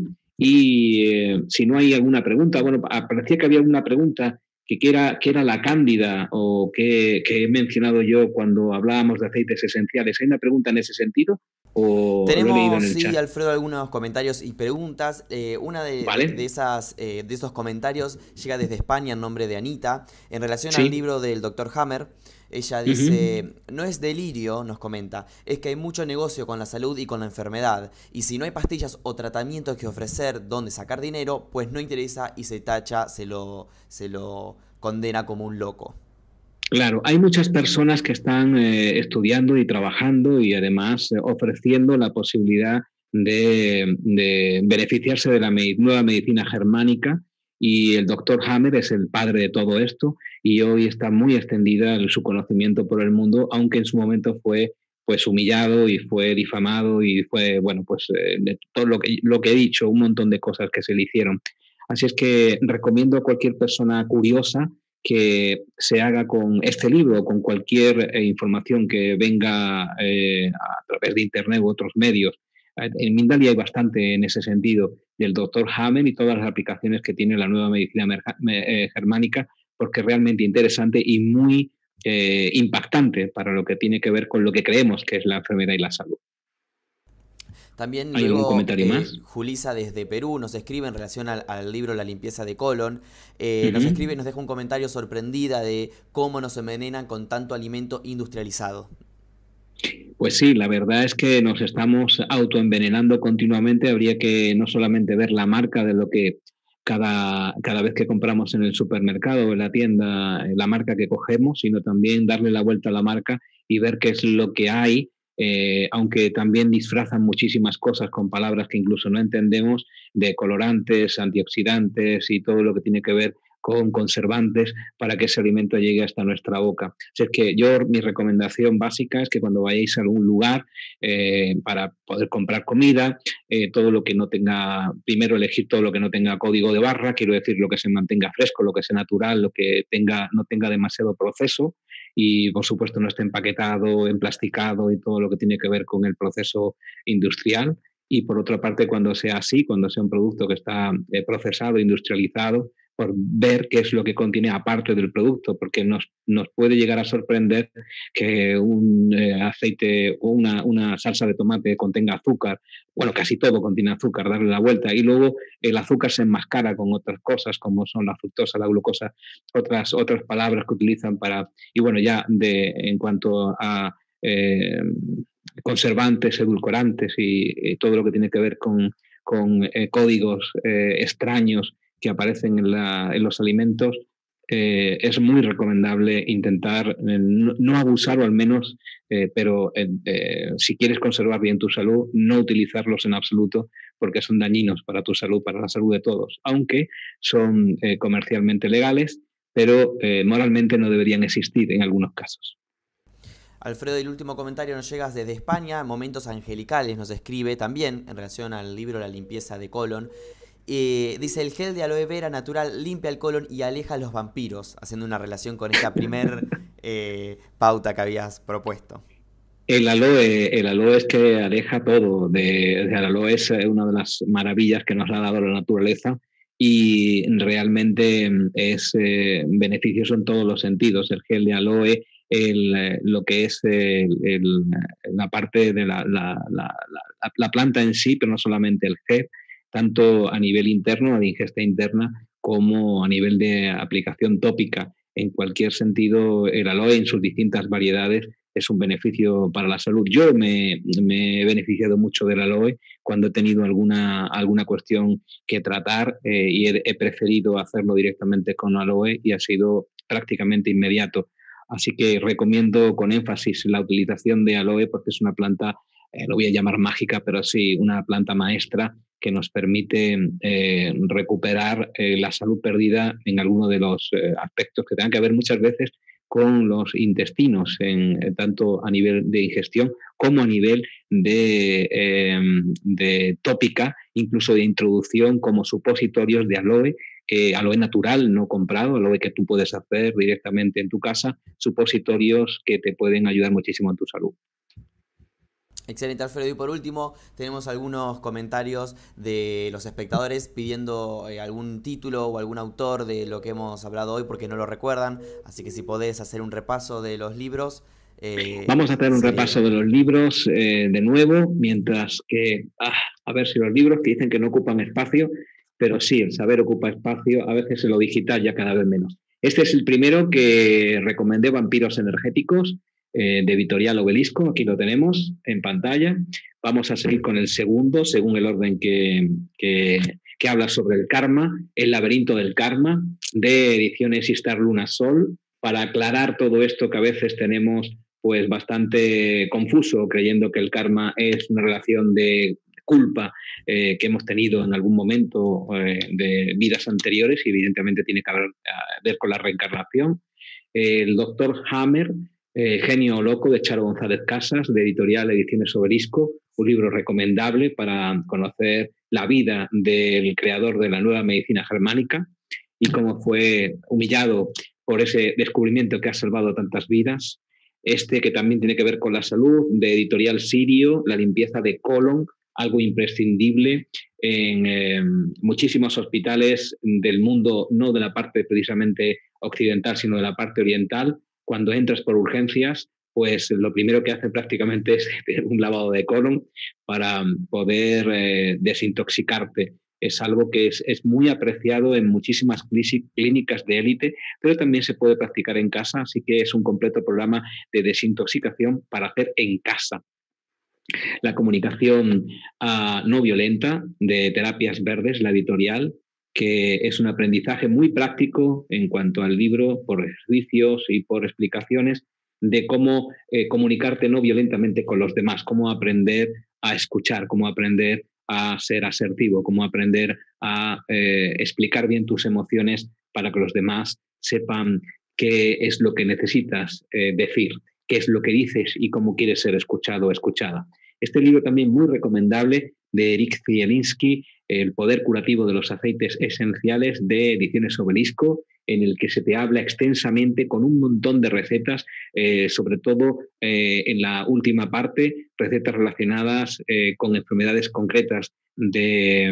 y si no hay alguna pregunta, bueno, parecía que había alguna pregunta que era la cándida o que he mencionado yo cuando hablábamos de aceites esenciales. ¿Hay una pregunta en ese sentido? ¿O tenemos, lo he leído en el chat? Alfredo, algunos comentarios y preguntas. Una ¿Vale? de esos comentarios llega desde España en nombre de Anita. En relación al libro del Dr. Hammer, ella dice, no es delirio, nos comenta, es que hay mucho negocio con la salud y con la enfermedad. Y si no hay pastillas o tratamientos que ofrecer donde sacar dinero, pues no interesa y se tacha, se lo condena como un loco. Claro, hay muchas personas que están estudiando y trabajando y además ofreciendo la posibilidad de beneficiarse de la nueva medicina germánica y el doctor Hammer es el padre de todo esto y hoy está muy extendida su conocimiento por el mundo, aunque en su momento fue pues humillado y fue difamado y fue, bueno, pues de todo lo que he dicho, un montón de cosas que se le hicieron. Así es que recomiendo a cualquier persona curiosa que se haga con este libro, con cualquier información que venga a través de Internet u otros medios. En Mindalia hay bastante en ese sentido del doctor Hammer y todas las aplicaciones que tiene la nueva medicina germánica, porque es realmente interesante y muy impactante para lo que tiene que ver con lo que creemos que es la enfermedad y la salud. También ¿Hay algún luego comentario más? Julisa desde Perú nos escribe en relación al libro La limpieza de colon. Nos escribe y nos deja un comentario sorprendida de cómo nos envenenan con tanto alimento industrializado. Pues sí, la verdad es que nos estamos autoenvenenando continuamente. Habría que no solamente ver la marca de lo que cada vez que compramos en el supermercado o en la tienda, la marca que cogemos, sino también darle la vuelta a la marca y ver qué es lo que hay, aunque también disfrazan muchísimas cosas con palabras que incluso no entendemos, de colorantes, antioxidantes y todo lo que tiene que ver con conservantes para que ese alimento llegue hasta nuestra boca. O sea, es que mi recomendación básica es que cuando vayáis a algún lugar para poder comprar comida, todo lo que no tenga, primero elegir todo lo que no tenga código de barra, quiero decir lo que se mantenga fresco, lo que sea natural, lo que no tenga demasiado proceso y por supuesto no esté empaquetado, emplasticado y todo lo que tiene que ver con el proceso industrial. Y por otra parte, cuando sea así, cuando sea un producto que está procesado, industrializado, por ver qué es lo que contiene aparte del producto, porque nos puede llegar a sorprender que un aceite o una salsa de tomate contenga azúcar, bueno, casi todo contiene azúcar, darle la vuelta, y luego el azúcar se enmascara con otras cosas, como son la fructosa, la glucosa, otras palabras que utilizan para, y bueno, ya en cuanto a conservantes, edulcorantes y todo lo que tiene que ver con códigos extraños que aparecen en los alimentos, es muy recomendable intentar no abusar o al menos, pero si quieres conservar bien tu salud, no utilizarlos en absoluto porque son dañinos para tu salud, para la salud de todos, aunque son comercialmente legales, pero moralmente no deberían existir en algunos casos. Alfredo, el último comentario nos llega desde España, Momentos Angelicales nos escribe también en relación al libro La limpieza de colon. Dice, el gel de aloe vera natural limpia el colon y aleja a los vampiros, haciendo una relación con esta primer pauta que habías propuesto. El aloe es que aleja todo. El aloe es una de las maravillas que nos ha dado la naturaleza y realmente es beneficioso en todos los sentidos. El gel de aloe, lo que es la parte de la planta en sí, pero no solamente el gel, tanto a nivel interno, de ingesta interna, como a nivel de aplicación tópica. En cualquier sentido, el aloe en sus distintas variedades es un beneficio para la salud. Yo me he beneficiado mucho del aloe cuando he tenido alguna cuestión que tratar y he preferido hacerlo directamente con aloe y ha sido prácticamente inmediato. Así que recomiendo con énfasis la utilización de aloe porque es una planta, lo voy a llamar mágica, pero sí, una planta maestra que nos permite recuperar la salud perdida en alguno de los aspectos que tengan que ver muchas veces con los intestinos, tanto a nivel de ingestión como a nivel de tópica, incluso de introducción como supositorios de aloe, aloe natural, no comprado, aloe que tú puedes hacer directamente en tu casa, supositorios que te pueden ayudar muchísimo en tu salud. Excelente, Alfredo. Y por último, tenemos algunos comentarios de los espectadores pidiendo algún título o algún autor de lo que hemos hablado hoy porque no lo recuerdan. Así que si podés hacer un repaso de los libros. Vamos a hacer un repaso de los libros de nuevo, mientras que, a ver si los libros que dicen que no ocupan espacio, pero sí, el saber ocupa espacio, a veces en lo digital ya cada vez menos. Este es el primero que recomendé, Vampiros Energéticos, de Editorial Obelisco, aquí lo tenemos en pantalla. Vamos a seguir con el segundo, según el orden que habla sobre el karma, El laberinto del karma, de Ediciones Istar Luna Sol, para aclarar todo esto que a veces tenemos pues bastante confuso, creyendo que el karma es una relación de culpa que hemos tenido en algún momento de vidas anteriores, y evidentemente tiene que ver con la reencarnación. El doctor Hammer, Genio Loco, de Charo González Casas, de editorial Ediciones Obelisco, un libro recomendable para conocer la vida del creador de la nueva medicina germánica y cómo fue humillado por ese descubrimiento que ha salvado tantas vidas. Este, que también tiene que ver con la salud, de editorial Sirio, la limpieza de colon, algo imprescindible en muchísimos hospitales del mundo, no de la parte precisamente occidental, sino de la parte oriental. Cuando entras por urgencias, pues lo primero que hace prácticamente es un lavado de colon para poder desintoxicarte. Es algo que es muy apreciado en muchísimas clínicas de élite, pero también se puede practicar en casa, así que es un completo programa de desintoxicación para hacer en casa. La comunicación no violenta, de Terapias Verdes, la editorial, que es un aprendizaje muy práctico en cuanto al libro, por ejercicios y por explicaciones de cómo comunicarte no violentamente con los demás, cómo aprender a escuchar, cómo aprender a ser asertivo, cómo aprender a explicar bien tus emociones para que los demás sepan qué es lo que necesitas decir, qué es lo que dices y cómo quieres ser escuchado o escuchada. Este libro también muy recomendable, de Eric Zielinski, El poder curativo de los aceites esenciales, de Ediciones Obelisco, en el que se te habla extensamente con un montón de recetas, sobre todo en la última parte, recetas relacionadas con enfermedades concretas de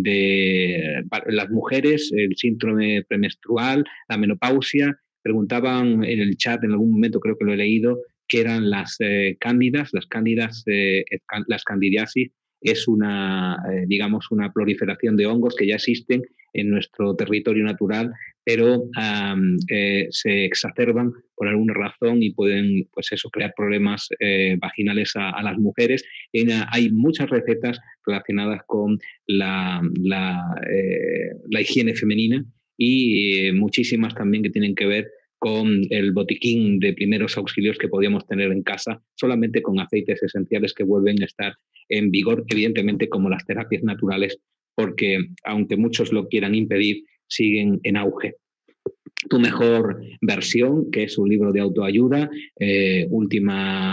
las mujeres, el síndrome premenstrual, la menopausia. Preguntaban en el chat, en algún momento creo que lo he leído, que eran las cándidas. Las candidiasis es digamos, una proliferación de hongos que ya existen en nuestro territorio natural, pero se exacerban por alguna razón y pueden, pues eso, crear problemas vaginales a las mujeres. Hay muchas recetas relacionadas con la higiene femenina y muchísimas también que tienen que ver con el botiquín de primeros auxilios que podíamos tener en casa, solamente con aceites esenciales que vuelven a estar en vigor, evidentemente como las terapias naturales, porque aunque muchos lo quieran impedir, siguen en auge. Tu mejor versión, que es un libro de autoayuda, última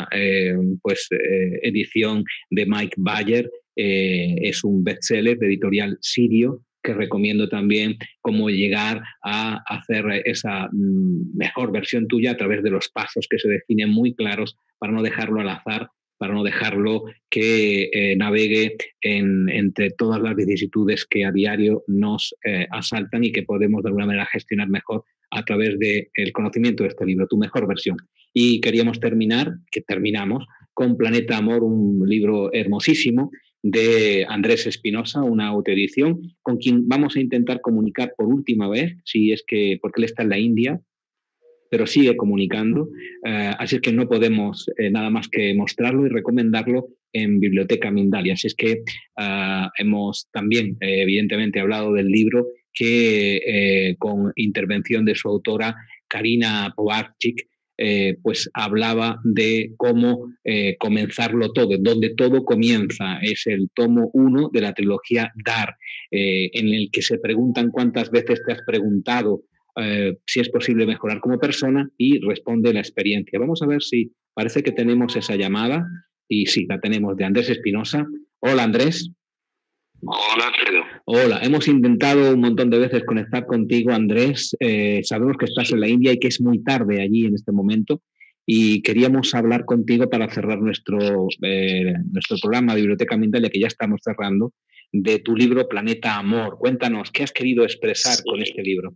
edición de Mike Bayer, es un bestseller de editorial Sirio, que recomiendo también cómo llegar a hacer esa mejor versión tuya a través de los pasos que se definen muy claros para no dejarlo al azar, para no dejarlo que navegue entre todas las vicisitudes que a diario nos asaltan y que podemos de alguna manera gestionar mejor a través del conocimiento de este libro, Tu mejor versión. Y queríamos terminamos con Planeta Amor, un libro hermosísimo de Andrés Espinosa, una autoedición, con quien vamos a intentar comunicar por última vez, porque él está en la India, pero sigue comunicando, así es que no podemos nada más que mostrarlo y recomendarlo en Biblioteca Mindalia. Así es que hemos también, evidentemente, hablado del libro que con intervención de su autora, Karina Povarchik, pues hablaba de cómo comenzarlo todo, donde todo comienza. Es el tomo 1 de la trilogía Dar, en el que se preguntan cuántas veces te has preguntado si es posible mejorar como persona, y responde la experiencia. Vamos a ver si parece que tenemos esa llamada, y sí, la tenemos, de Andrés Espinosa. Hola, Andrés. Hola, Alfredo. Hola, hemos intentado un montón de veces conectar contigo, Andrés. Sabemos que estás en la India y que es muy tarde allí en este momento, y queríamos hablar contigo para cerrar nuestro programa de Biblioteca Mindalia, que ya estamos cerrando, de tu libro Planeta Amor. Cuéntanos, ¿qué has querido expresar con este libro?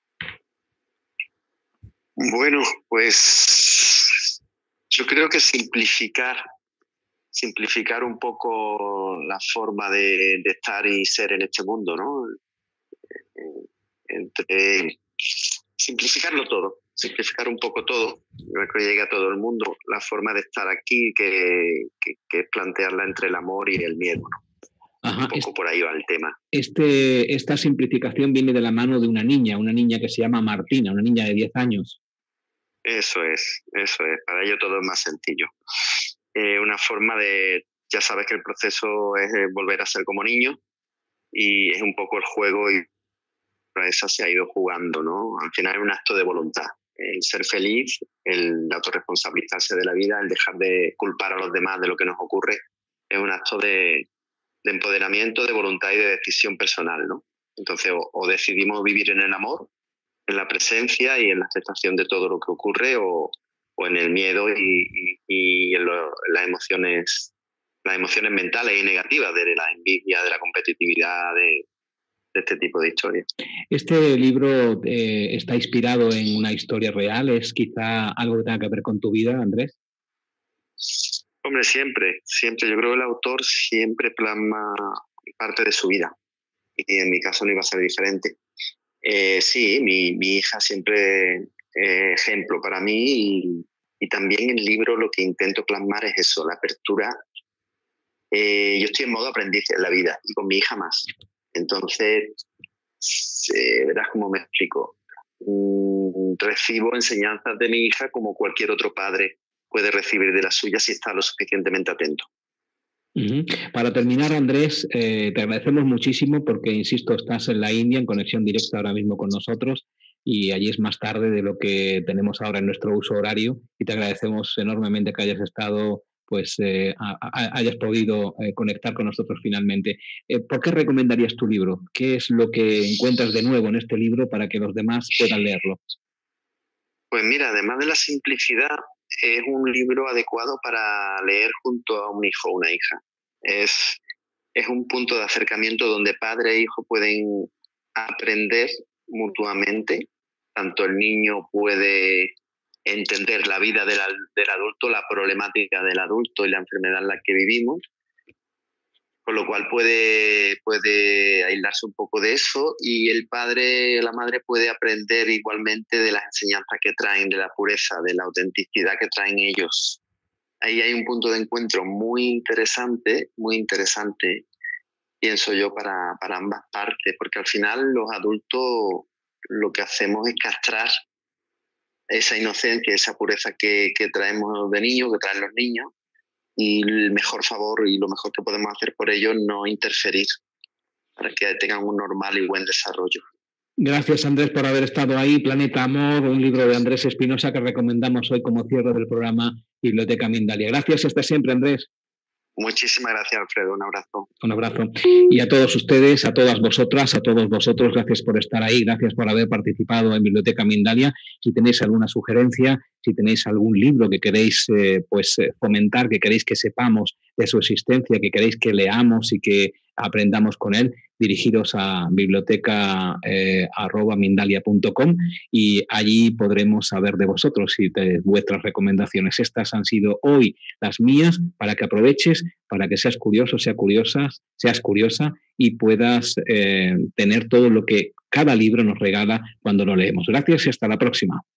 Bueno, pues yo creo que simplificar un poco la forma de estar y ser en este mundo, ¿no? Simplificarlo todo, simplificar un poco todo, que llegue a todo el mundo, la forma de estar aquí, que es plantearla entre el amor y el miedo, ¿no? Ajá, un poco por ahí va el tema. Esta simplificación viene de la mano de una niña que se llama Martina, una niña de 10 años. Eso es, para ello todo es más sencillo. Una forma de ya sabes que el proceso es volver a ser como niño y es un poco el juego y para eso se ha ido jugando, ¿no? Al final es un acto de voluntad. El ser feliz, el autorresponsabilizarse de la vida, el dejar de culpar a los demás de lo que nos ocurre, es un acto de empoderamiento, de voluntad y de decisión personal, ¿no? Entonces, o decidimos vivir en el amor, en la presencia y en la aceptación de todo lo que ocurre, o en el miedo y en las emociones mentales y negativas de la envidia, de la competitividad, de este tipo de historias. ¿Este libro está inspirado en una historia real? ¿Es quizá algo que tenga que ver con tu vida, Andrés? Hombre, siempre. Yo creo que el autor siempre plasma parte de su vida. Y en mi caso no iba a ser diferente. Sí, mi hija siempre es ejemplo para mí y también el libro lo que intento plasmar es eso, la apertura. Yo estoy en modo aprendiz en la vida y con mi hija más. Entonces, verás cómo me explico. Recibo enseñanzas de mi hija como cualquier otro padre puede recibir de la suya si está lo suficientemente atento. Para terminar, Andrés, te agradecemos muchísimo porque, insisto, estás en la India en conexión directa ahora mismo con nosotros y allí es más tarde de lo que tenemos ahora en nuestro uso horario y te agradecemos enormemente que hayas estado, pues hayas podido conectar con nosotros finalmente. ¿Por qué recomendarías tu libro? ¿Qué es lo que encuentras de nuevo en este libro para que los demás puedan leerlo? Pues mira, además de la simplicidad, es un libro adecuado para leer junto a un hijo o una hija. Es un punto de acercamiento donde padre e hijo pueden aprender mutuamente. Tanto el niño puede entender la vida del adulto, la problemática del adulto y la enfermedad en la que vivimos, con lo cual puede aislarse un poco de eso y el padre o la madre puede aprender igualmente de las enseñanzas que traen, de la pureza, de la autenticidad que traen ellos. Ahí hay un punto de encuentro muy interesante, pienso yo, para ambas partes, porque al final los adultos lo que hacemos es castrar esa inocencia, esa pureza que traemos de niños, que traen los niños, y el mejor favor y lo mejor que podemos hacer por ellos es no interferir para que tengan un normal y buen desarrollo. Gracias, Andrés, por haber estado ahí. Planeta Amor, un libro de Andrés Espinosa que recomendamos hoy como cierre del programa Biblioteca Mindalia. Gracias, hasta siempre, Andrés. Muchísimas gracias, Alfredo. Un abrazo. Un abrazo. Y a todos ustedes, a todas vosotras, a todos vosotros, gracias por estar ahí, gracias por haber participado en Biblioteca Mindalia. Si tenéis alguna sugerencia, si tenéis algún libro que queréis fomentar, que queréis que sepamos de su existencia, que queréis que leamos y que aprendamos con él, dirigiros a biblioteca@mindalia.com y allí podremos saber de vosotros y de vuestras recomendaciones. Estas han sido hoy las mías para que aproveches, para que seas curioso, seas curiosa y puedas tener todo lo que cada libro nos regala cuando lo leemos. Gracias y hasta la próxima.